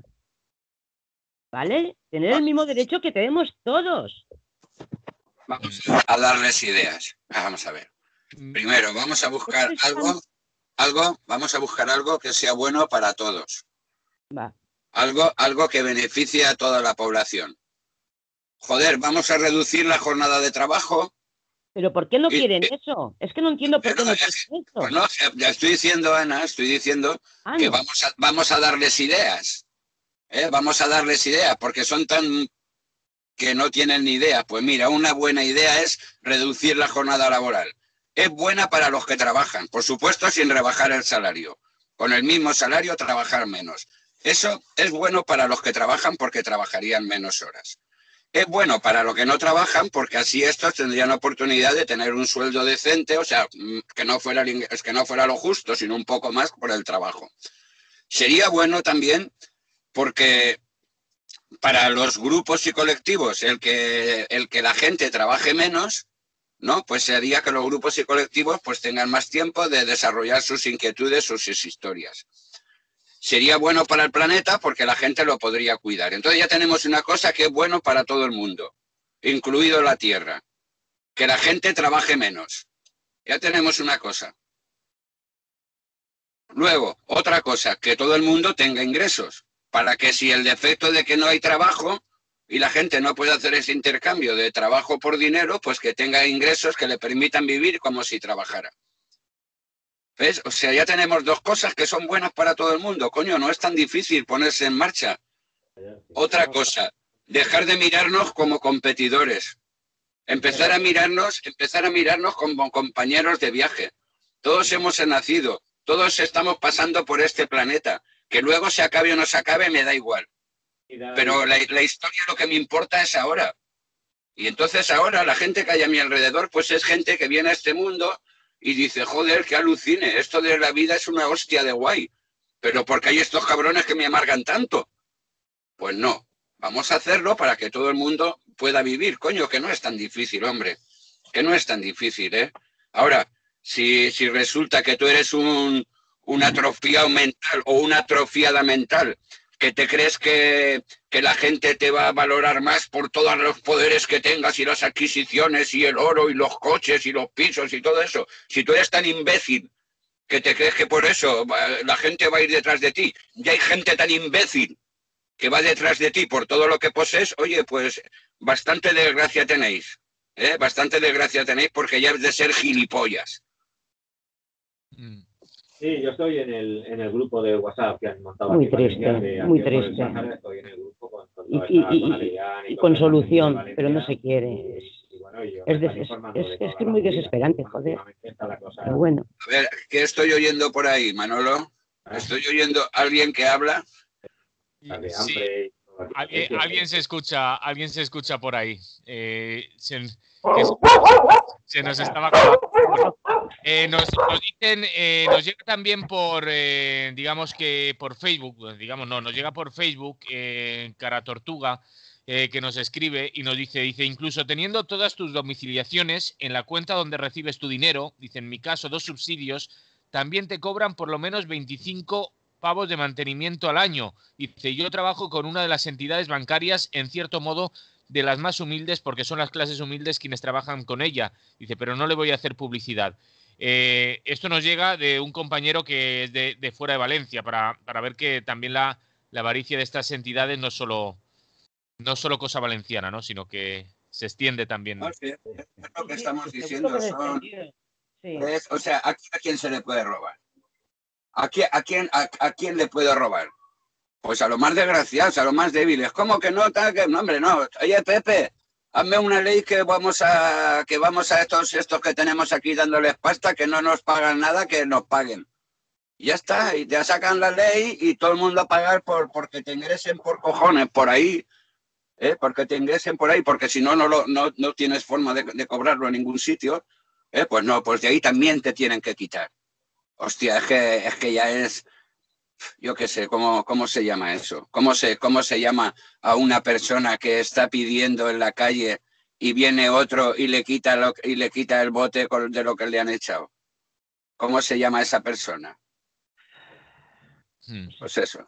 D: ¿Vale? Tener el mismo derecho que tenemos todos.
B: Vamos a darles ideas. Vamos a ver. Primero, vamos a buscar algo, algo, vamos a buscar algo que sea bueno para todos.
D: Va.
B: Algo, algo que beneficie a toda la población. Joder, vamos a reducir la jornada de trabajo.
D: ¿Pero por qué no y, quieren eh, eso? Es que no entiendo por qué no, no quieren eso.
B: Pues no, ya estoy diciendo, Ana, estoy diciendo ah, que no. vamos a, vamos a darles ideas. ¿Eh? Vamos a darles ideas, porque son tan que no tienen ni idea. Pues mira, una buena idea es reducir la jornada laboral. Es buena para los que trabajan, por supuesto sin rebajar el salario. Con el mismo salario trabajar menos. Eso es bueno para los que trabajan porque trabajarían menos horas. Es bueno para los que no trabajan porque así estos tendrían oportunidad de tener un sueldo decente, o sea, que no fuera, que no fuera lo justo, sino un poco más por el trabajo. Sería bueno también porque para los grupos y colectivos el que, el que la gente trabaje menos, ¿no? Pues sería que los grupos y colectivos pues tengan más tiempo de desarrollar sus inquietudes, sus historias. Sería bueno para el planeta porque la gente lo podría cuidar. Entonces ya tenemos una cosa que es bueno para todo el mundo, incluido la Tierra. Que la gente trabaje menos. Ya tenemos una cosa. Luego, otra cosa, que todo el mundo tenga ingresos. Para que si el defecto de que no hay trabajo y la gente no puede hacer ese intercambio de trabajo por dinero, pues que tenga ingresos que le permitan vivir como si trabajara. ¿Ves? O sea, ya tenemos dos cosas que son buenas para todo el mundo. Coño, no es tan difícil ponerse en marcha. Otra cosa, dejar de mirarnos como competidores. Empezar a mirarnos, empezar a mirarnos como compañeros de viaje. Todos hemos nacido, todos estamos pasando por este planeta. Que luego se acabe o no se acabe, me da igual. Pero la, la historia lo que me importa es ahora. Y entonces ahora la gente que hay a mi alrededor, pues es gente que viene a este mundo y dice, joder, que alucine, esto de la vida es una hostia de guay. Pero ¿por qué hay estos cabrones que me amargan tanto? Pues no, vamos a hacerlo para que todo el mundo pueda vivir. Coño, que no es tan difícil, hombre. Que no es tan difícil, ¿eh? Ahora, si, si resulta que tú eres un... un atrofiado mental o una atrofiada mental, que te crees que, que la gente te va a valorar más por todos los poderes que tengas y las adquisiciones y el oro y los coches y los pisos y todo eso. Si tú eres tan imbécil que te crees que por eso la gente va a ir detrás de ti, ya hay gente tan imbécil que va detrás de ti por todo lo que posees, oye, pues bastante desgracia tenéis, ¿eh? Bastante desgracia tenéis porque ya es de ser gilipollas.
G: Mm. Sí, yo estoy en el, en el grupo de WhatsApp que han montado.
D: Muy triste, de, muy triste.
G: Sáhara, estoy en el grupo con, con
D: y, y, y, y, y con solución, Valencia, pero no se quiere. Y, y bueno, yo es, des, es, es, es que es muy desesperante, joder. Pero bueno.
B: A ver, ¿qué estoy oyendo por ahí, Manolo? ¿Estoy oyendo a alguien que habla?
A: Sí. Alguien, alguien se escucha, alguien se escucha por ahí. Eh, se, que se nos estaba acabando. Eh, nos, nos dicen, eh, nos llega también por, eh, digamos que por Facebook, digamos no, nos llega por Facebook, eh, Cara Tortuga, eh, que nos escribe y nos dice, dice, incluso teniendo todas tus domiciliaciones en la cuenta donde recibes tu dinero, dice, en mi caso, dos subsidios, también te cobran por lo menos veinticinco pavos de mantenimiento al año. Dice, yo trabajo con una de las entidades bancarias, en cierto modo, de las más humildes porque son las clases humildes quienes trabajan con ella. Dice, pero no le voy a hacer publicidad. Eh, esto nos llega de un compañero que es de, de fuera de Valencia, para, para ver que también la, la avaricia de estas entidades no es solo, no solo cosa valenciana, ¿no? Sino que se extiende también.
B: No, sí, es lo que estamos diciendo. Son, es, o sea, ¿a, ¿a quién se le puede robar? ¿A quién, a, quién, a, ¿A quién le puedo robar? Pues a los más desgraciados, a los más débiles. ¿Cómo que no? Que, no, hombre, no. Oye, Pepe, hazme una ley que vamos a que vamos a estos, estos que tenemos aquí dándoles pasta, que no nos pagan nada, que nos paguen. Y ya está, y te sacan la ley y todo el mundo a pagar por, porque te ingresen por cojones por ahí, ¿eh? Porque te ingresen por ahí, porque si no, no, lo, no, no tienes forma de, de cobrarlo en ningún sitio, ¿eh? Pues no, pues de ahí también te tienen que quitar. Hostia, es que, es que ya es... Yo qué sé, ¿cómo, cómo se llama eso? ¿Cómo se, ¿Cómo se llama a una persona que está pidiendo en la calle y viene otro y le quita, lo, y le quita el bote de lo que le han echado? ¿Cómo se llama esa persona?
A: Hmm.
B: Pues eso.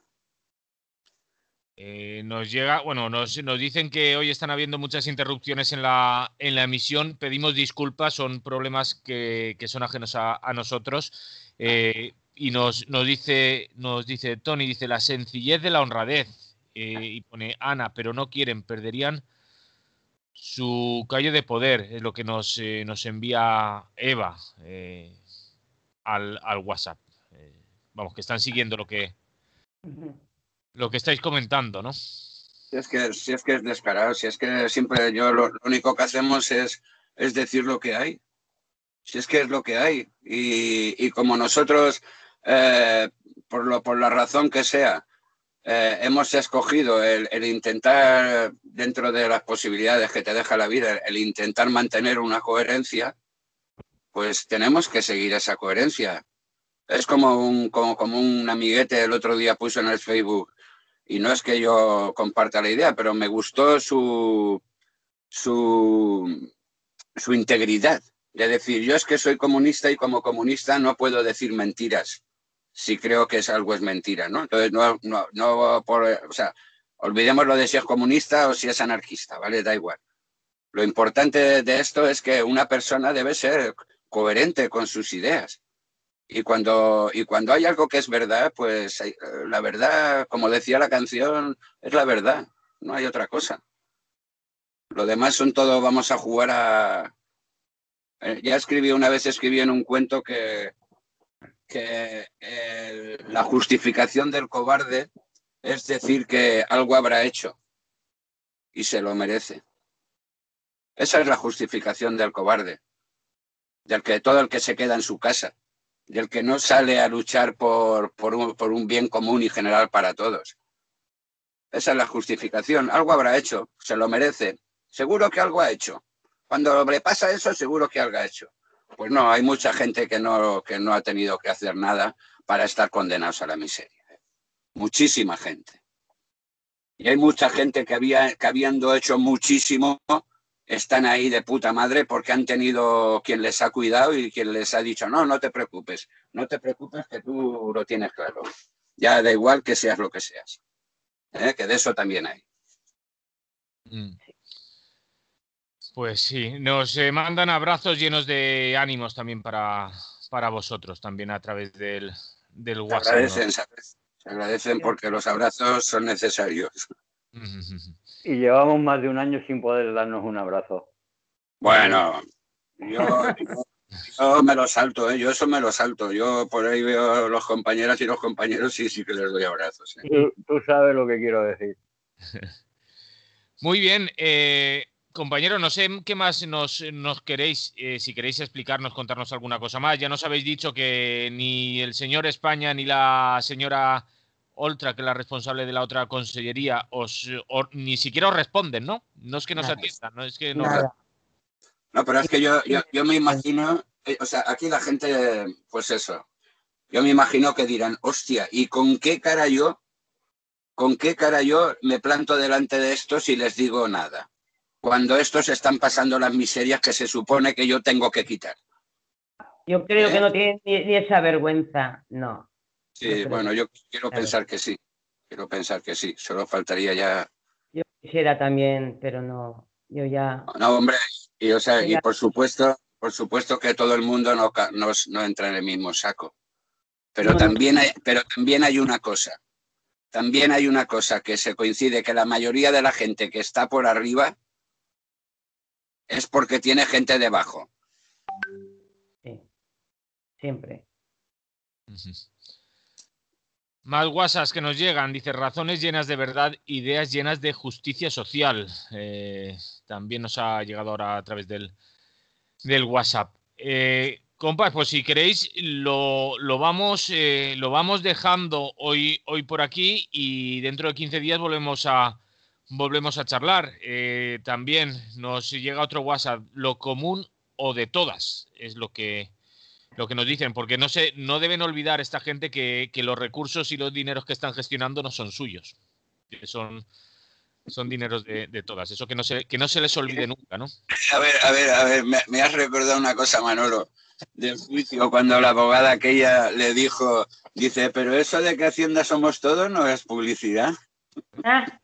A: Eh, nos llega, bueno, nos, nos dicen que hoy están habiendo muchas interrupciones en la, en la emisión. Pedimos disculpas, son problemas que, que son ajenos a, a nosotros. Eh, y nos, nos dice, nos dice Tony, dice la sencillez de la honradez. Eh, y pone Ana, pero no quieren, perderían su calle de poder, es lo que nos, eh, nos envía Eva eh, al, al WhatsApp. Eh, vamos, que están siguiendo lo que, lo que estáis comentando, ¿no?
B: Si es que, si es que es descarado, si es que siempre yo lo, lo único que hacemos es, es decir lo que hay. Si es que es lo que hay. Y, y como nosotros, eh, por, lo, por la razón que sea, eh, hemos escogido el, el intentar, dentro de las posibilidades que te deja la vida, el intentar mantener una coherencia, pues tenemos que seguir esa coherencia. Es como un, como, como un amiguete el otro día puso en el Facebook, y no es que yo comparta la idea, pero me gustó su, su, su integridad. De decir, yo es que soy comunista y como comunista no puedo decir mentiras si creo que es algo es mentira, ¿no? Entonces, no, no, no por, o sea, olvidemos lo de si es comunista o si es anarquista, ¿vale? Da igual. Lo importante de esto es que una persona debe ser coherente con sus ideas. Y cuando, y cuando hay algo que es verdad, pues la verdad, como decía la canción, es la verdad, no hay otra cosa. Lo demás son todo, vamos a jugar a... Eh, ya escribí, una vez escribí en un cuento que, que el, la justificación del cobarde es decir que algo habrá hecho y se lo merece. Esa es la justificación del cobarde, del que todo el que se queda en su casa, del que no sale a luchar por, por, un, por un bien común y general para todos. Esa es la justificación. Algo habrá hecho, se lo merece. Seguro que algo ha hecho. Cuando le pasa eso, seguro que algo ha hecho. Pues no, hay mucha gente que no, que no ha tenido que hacer nada para estar condenados a la miseria. Muchísima gente. Y hay mucha gente que, había, que habiendo hecho muchísimo, están ahí de puta madre porque han tenido quien les ha cuidado y quien les ha dicho, no, no te preocupes, no te preocupes que tú lo tienes claro. Ya da igual que seas lo que seas. ¿Eh? Que de eso también hay.
A: Mm. Pues sí, nos eh, mandan abrazos llenos de ánimos también para, para vosotros, también a través del, del WhatsApp.
B: Se agradecen, ¿no? Se agradecen porque los abrazos son necesarios.
E: Y llevamos más de un año sin poder darnos un abrazo.
B: Bueno, yo, yo, yo me lo salto, ¿eh? Yo eso me lo salto. Yo por ahí veo a los compañeras y los compañeros y sí que les doy abrazos. ¿eh?
E: Tú, tú sabes lo que quiero decir.
A: Muy bien, eh, compañero, no sé qué más nos, nos queréis, eh, si queréis explicarnos, contarnos alguna cosa más. Ya nos habéis dicho que ni el señor España ni la señora Oltra, que es la responsable de la otra consellería, os, o, ni siquiera os responden, ¿no? No es que nos atiendan, no es que no...
B: No, pero es que yo, yo, yo me imagino, eh, o sea, aquí la gente, pues eso, yo me imagino que dirán, hostia, ¿y con qué cara yo, con qué cara yo me planto delante de estos y les digo nada? Cuando estos están pasando las miserias que se supone que yo tengo que quitar.
D: Yo creo ¿Eh? que no tienen ni, ni esa vergüenza, no.
B: Sí, no bueno, yo quiero pensar que sí, quiero pensar que sí, solo faltaría ya
H: Yo quisiera también, pero no, yo ya...
B: No, hombre, y, o sea,
H: yo
B: y
H: ya-
B: por supuesto, por supuesto que todo el mundo no, ca- no, no entra en el mismo saco. Pero
H: No, no.
B: también hay, pero también hay una cosa. También hay una cosa que se coincide, que la mayoría de la gente que está por arriba es porque tiene gente debajo.
H: Sí, siempre.
A: Ujú. Más WhatsApps que nos llegan. Dice, razones llenas de verdad, ideas llenas de justicia social. Eh, también nos ha llegado ahora a través del, del WhatsApp. Eh, compas, pues si queréis, lo, lo, vamos, eh, lo vamos dejando hoy, hoy por aquí y dentro de quince días volvemos a, volvemos a charlar. Eh, también nos llega otro WhatsApp. Lo común o de todas es lo que... Lo que nos dicen, porque no se, no deben olvidar esta gente que, que los recursos y los dineros que están gestionando no son suyos, que son, son dineros de, de todas. Eso que no se, que no se les olvide nunca, ¿no?
B: A ver, a ver, a ver, me, me has recordado una cosa, Manolo, del juicio, cuando la abogada aquella le dijo, dice, pero eso de que Hacienda somos todos no es publicidad.
H: Ah,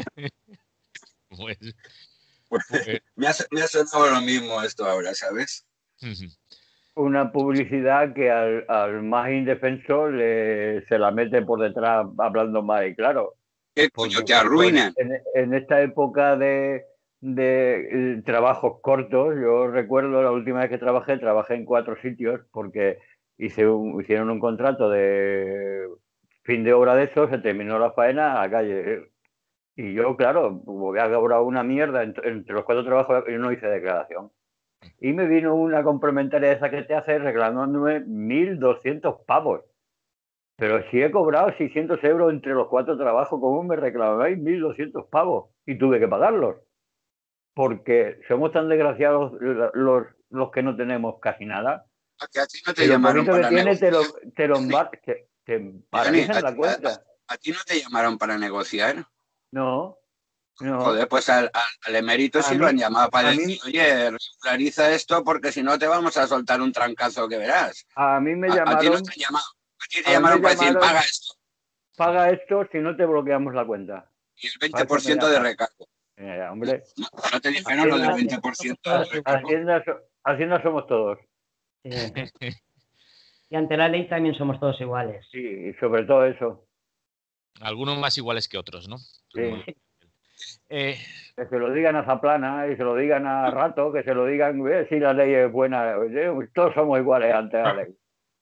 A: Pues,
B: Pues,
A: pues,
B: me, ha, me ha sonado lo mismo esto ahora, ¿sabes?
A: ujú.
E: Una publicidad que al, al más indefenso le, se la mete por detrás hablando mal y claro.
B: ¿Qué
E: Porque
B: coño te arruinan?
E: en, en esta época de, de eh, trabajos cortos, yo recuerdo la última vez que trabajé, trabajé en cuatro sitios porque hice un, hicieron un contrato de fin de obra de eso, se terminó la faena a la calle. Y yo, claro, voy a cobrar una mierda entre, entre los cuatro trabajos y no hice declaración. Y me vino una complementaria esa que te hace reclamándome mil doscientos pavos. Pero si he cobrado seiscientos euros entre los cuatro trabajos, ¿cómo me reclamáis mil doscientos pavos? Y tuve que pagarlos. Porque somos tan desgraciados los, los que no tenemos casi nada.
B: ¿A que a ti no te
E: Que lo
B: llamaron
E: poquito que
B: para
E: tienes te
B: negociar?
E: lo, te lo embar- te, te
B: Johnny,
E: paralizan
B: ¿a,
E: la
B: a,
E: cuenta.
B: a ti no te llamaron para negociar?
E: No, no.
B: Joder, pues al, al, al emérito
E: A
B: sí
E: mí-
B: lo han llamado para
E: a mí-
B: decir, oye, regulariza esto porque si no te vamos a soltar un trancazo que verás.
E: A mí me
B: A, a ti no
E: llamaron,
B: te han llamado. A ti te
E: a mí
B: llamaron
E: me
B: para decir,
E: llamaron-
B: paga esto.
E: paga esto si no te bloqueamos la cuenta.
B: Y el veinte por ciento de recargo.
E: Eh, hombre,
B: No, no te dijeron lo del veinte por ciento de recargo.
E: Hacienda, so- Hacienda somos todos.
H: sí. Y ante la ley también somos todos iguales.
E: Sí, y sobre todo eso.
A: Algunos más iguales que otros, ¿no?
E: Sí.
A: Eh,
E: Que se lo digan a Zaplana y se lo digan a Rato, que se lo digan, eh, si la ley es buena, eh, todos somos iguales ante la ley.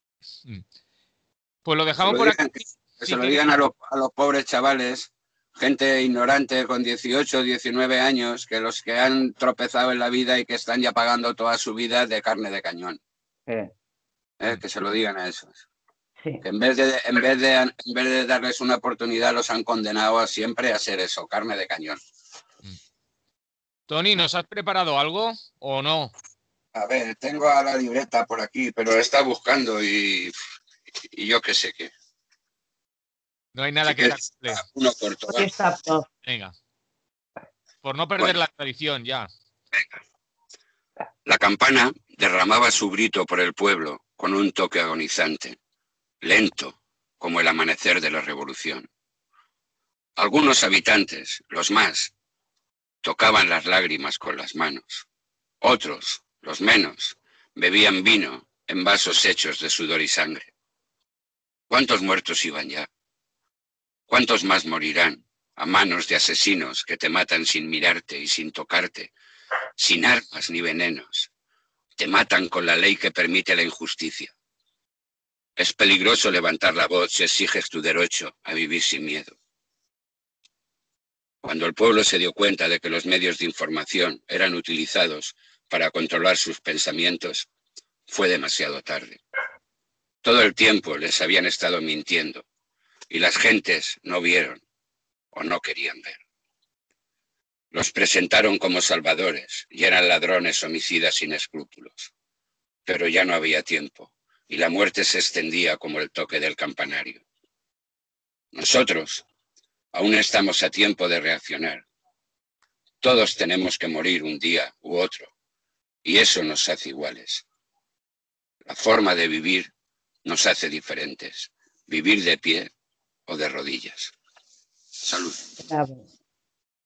A: pues lo
B: Que se
A: dejamos
B: lo
A: por
B: digan,
A: aquí.
B: que
A: Sí,
B: se lo
A: que-
B: digan a los, a los pobres chavales, gente ignorante con dieciocho, diecinueve años, que los que han tropezado en la vida y que están ya pagando toda su vida de carne de cañón.
E: Eh,
B: Eh, que se lo digan a esos.
H: Sí.
B: Que en vez, de, en, vez de, en vez de darles una oportunidad, los han condenado a siempre a ser eso, carne de cañón.
A: Tony, ¿nos has preparado algo o no?
B: A ver, tengo a la libreta por aquí, pero la está buscando y, y yo qué sé qué.
A: No hay nada
B: Si
A: que
B: quieres,
A: darle.
B: uno corto.
H: Hoy
B: ¿va?
H: está no,
A: Venga. Por no perder
B: Bueno.
A: la tradición ya.
B: La campana derramaba su grito por el pueblo con un toque agonizante, lento, como el amanecer de la revolución. Algunos habitantes, los más, tocaban las lágrimas con las manos. Otros, los menos, bebían vino en vasos hechos de sudor y sangre. ¿Cuántos muertos iban ya? ¿Cuántos más morirán a manos de asesinos que te matan sin mirarte y sin tocarte, sin armas ni venenos? Te matan con la ley que permite la injusticia. Es peligroso levantar la voz si exiges tu derecho a vivir sin miedo. Cuando el pueblo se dio cuenta de que los medios de información eran utilizados para controlar sus pensamientos, fue demasiado tarde. Todo el tiempo les habían estado mintiendo y las gentes no vieron o no querían ver. Los presentaron como salvadores y eran ladrones homicidas sin escrúpulos. Pero ya no había tiempo y la muerte se extendía como el toque del campanario. Nosotros aún estamos a tiempo de reaccionar. Todos tenemos que morir un día u otro y eso nos hace iguales. La forma de vivir nos hace diferentes. Vivir de pie o de rodillas. Salud.
H: bravo.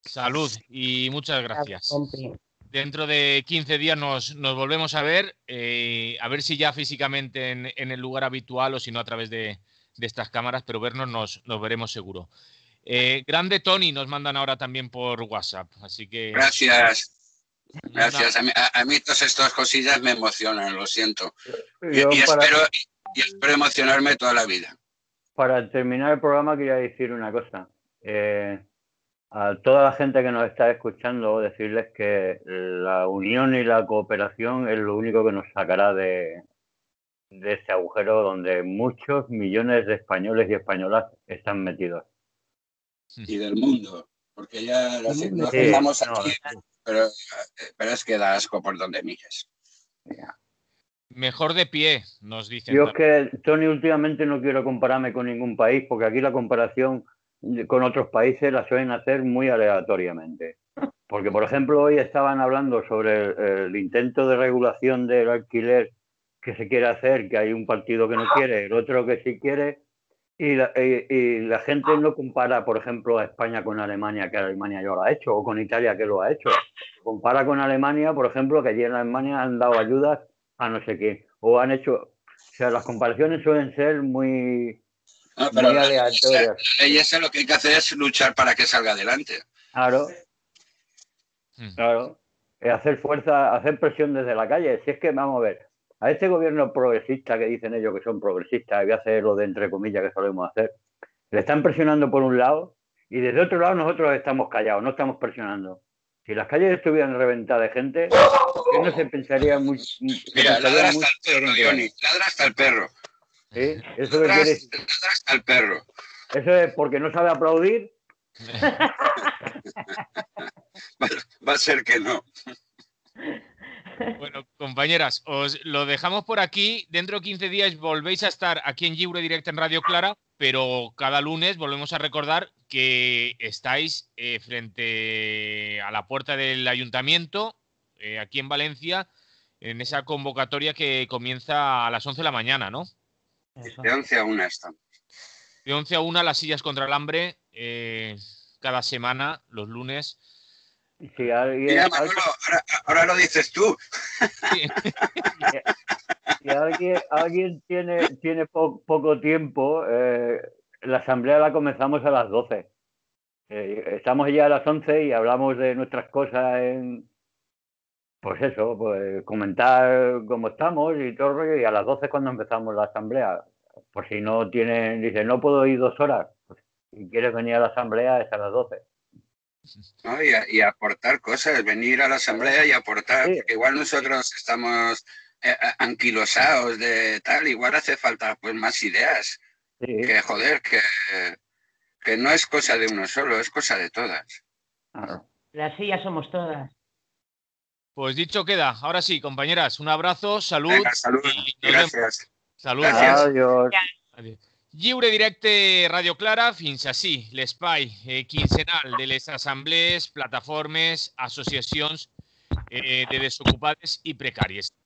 A: Salud y muchas gracias.
H: Compri.
A: Dentro de quince días nos, nos volvemos a ver, eh, a ver si ya físicamente en, en el lugar habitual o si no a través de, de estas cámaras, pero vernos nos, nos veremos seguro. Eh, grande Tony nos mandan ahora también por WhatsApp, así que...
B: Gracias. Gracias. A mí, a, a mí todas estas cosillas me emocionan, lo siento. Y,
E: Yo
B: y
E: para,
B: espero, y, y espero emocionarme toda la vida.
E: para terminar el programa quería decir una cosa. Eh, a toda la gente que nos está escuchando, decirles que la unión y la cooperación es lo único que nos sacará de, de este agujero donde muchos millones de españoles y españolas están metidos.
B: Y del mundo, porque ya nos,
H: Sí,
B: nos
E: Sí,
B: dejamos
E: no,
B: aquí, pero, pero es que da asco por donde mires.
A: Mejor de pie, nos dicen.
E: Yo es que, Tony, últimamente no quiero compararme con ningún país, porque aquí la comparación con otros países la suelen hacer muy aleatoriamente. Porque, por ejemplo, hoy estaban hablando sobre el, el intento de regulación del alquiler que se quiere hacer, que hay un partido que no quiere, el otro que sí quiere, y la, y, y la gente no compara, por ejemplo, a España con Alemania, que Alemania ya lo ha hecho, o con Italia, que lo ha hecho. Compara con Alemania, por ejemplo, que allí en Alemania han dado ayudas a no sé quién, o han hecho... O sea, las comparaciones suelen ser muy,
B: No, pero
E: muy
B: la
E: aleatorias.
B: ley esa lo que hay que hacer es luchar para que salga adelante.
E: Claro,
A: Mm.
E: claro. Es hacer fuerza, hacer presión desde la calle. Si es que, vamos a ver, a este gobierno progresista que dicen ellos que son progresistas, y voy a hacer lo de entre comillas que solemos hacer, le están presionando por un lado y desde otro lado nosotros estamos callados, no estamos presionando. Si las calles estuvieran reventadas de gente, ¿qué no se pensaría muy, se
B: Mira, ladra
E: pensaría
B: hasta
E: mucho
B: el perro,
E: de lo que
B: Johnny, ladra hasta el perro.
E: ¿Sí? Eso que
B: Ladra,
E: quiere decir-
B: ladra hasta el perro.
E: eso es porque no sabe aplaudir.
B: Va, va a ser que no.
A: Bueno, compañeras, os lo dejamos por aquí. Dentro de quince días volvéis a estar aquí en Lliure Directe en Radio Clara, pero cada lunes volvemos a recordar que estáis eh, frente a la puerta del ayuntamiento, eh, aquí en Valencia, en esa convocatoria que comienza a las once de la mañana, ¿no?
H: Eso.
B: De once a una estamos.
A: De once a una las sillas contra el hambre, eh, cada semana, los lunes.
E: Si alguien,
B: Mira,
E: alguien,
B: Manolo, ahora, ahora lo dices tú.
A: Sí.
E: si alguien, alguien tiene, tiene po- poco tiempo, eh, la asamblea la comenzamos a las doce. Eh, estamos ya a las once y hablamos de nuestras cosas en, pues eso, pues comentar cómo estamos y todo el rollo, y a las doce es cuando empezamos la asamblea. Por si no tienen, dice, no puedo ir dos horas, pues, si quieres venir a la asamblea es a las doce.
B: ¿No? Y, a, y aportar cosas, venir a la asamblea y aportar,
E: Sí.
B: porque igual nosotros estamos eh, anquilosados de tal, igual hace falta pues más ideas.
E: Sí.
B: Que joder, que, que no es cosa de uno solo, es cosa de todas.
E: Claro.
H: Las sillas somos todas.
A: Pues dicho queda. Ahora sí, compañeras, un abrazo, salud.
B: Venga, salud.
A: Y nos vemos.
B: Gracias.
A: Salud.
B: Gracias.
E: Adiós.
A: Adiós. Lliure Directe Radio Clara, fins ací, l'espai eh, quinzenal de les assemblees, plataformes, associacions eh, de desocupades i precàries.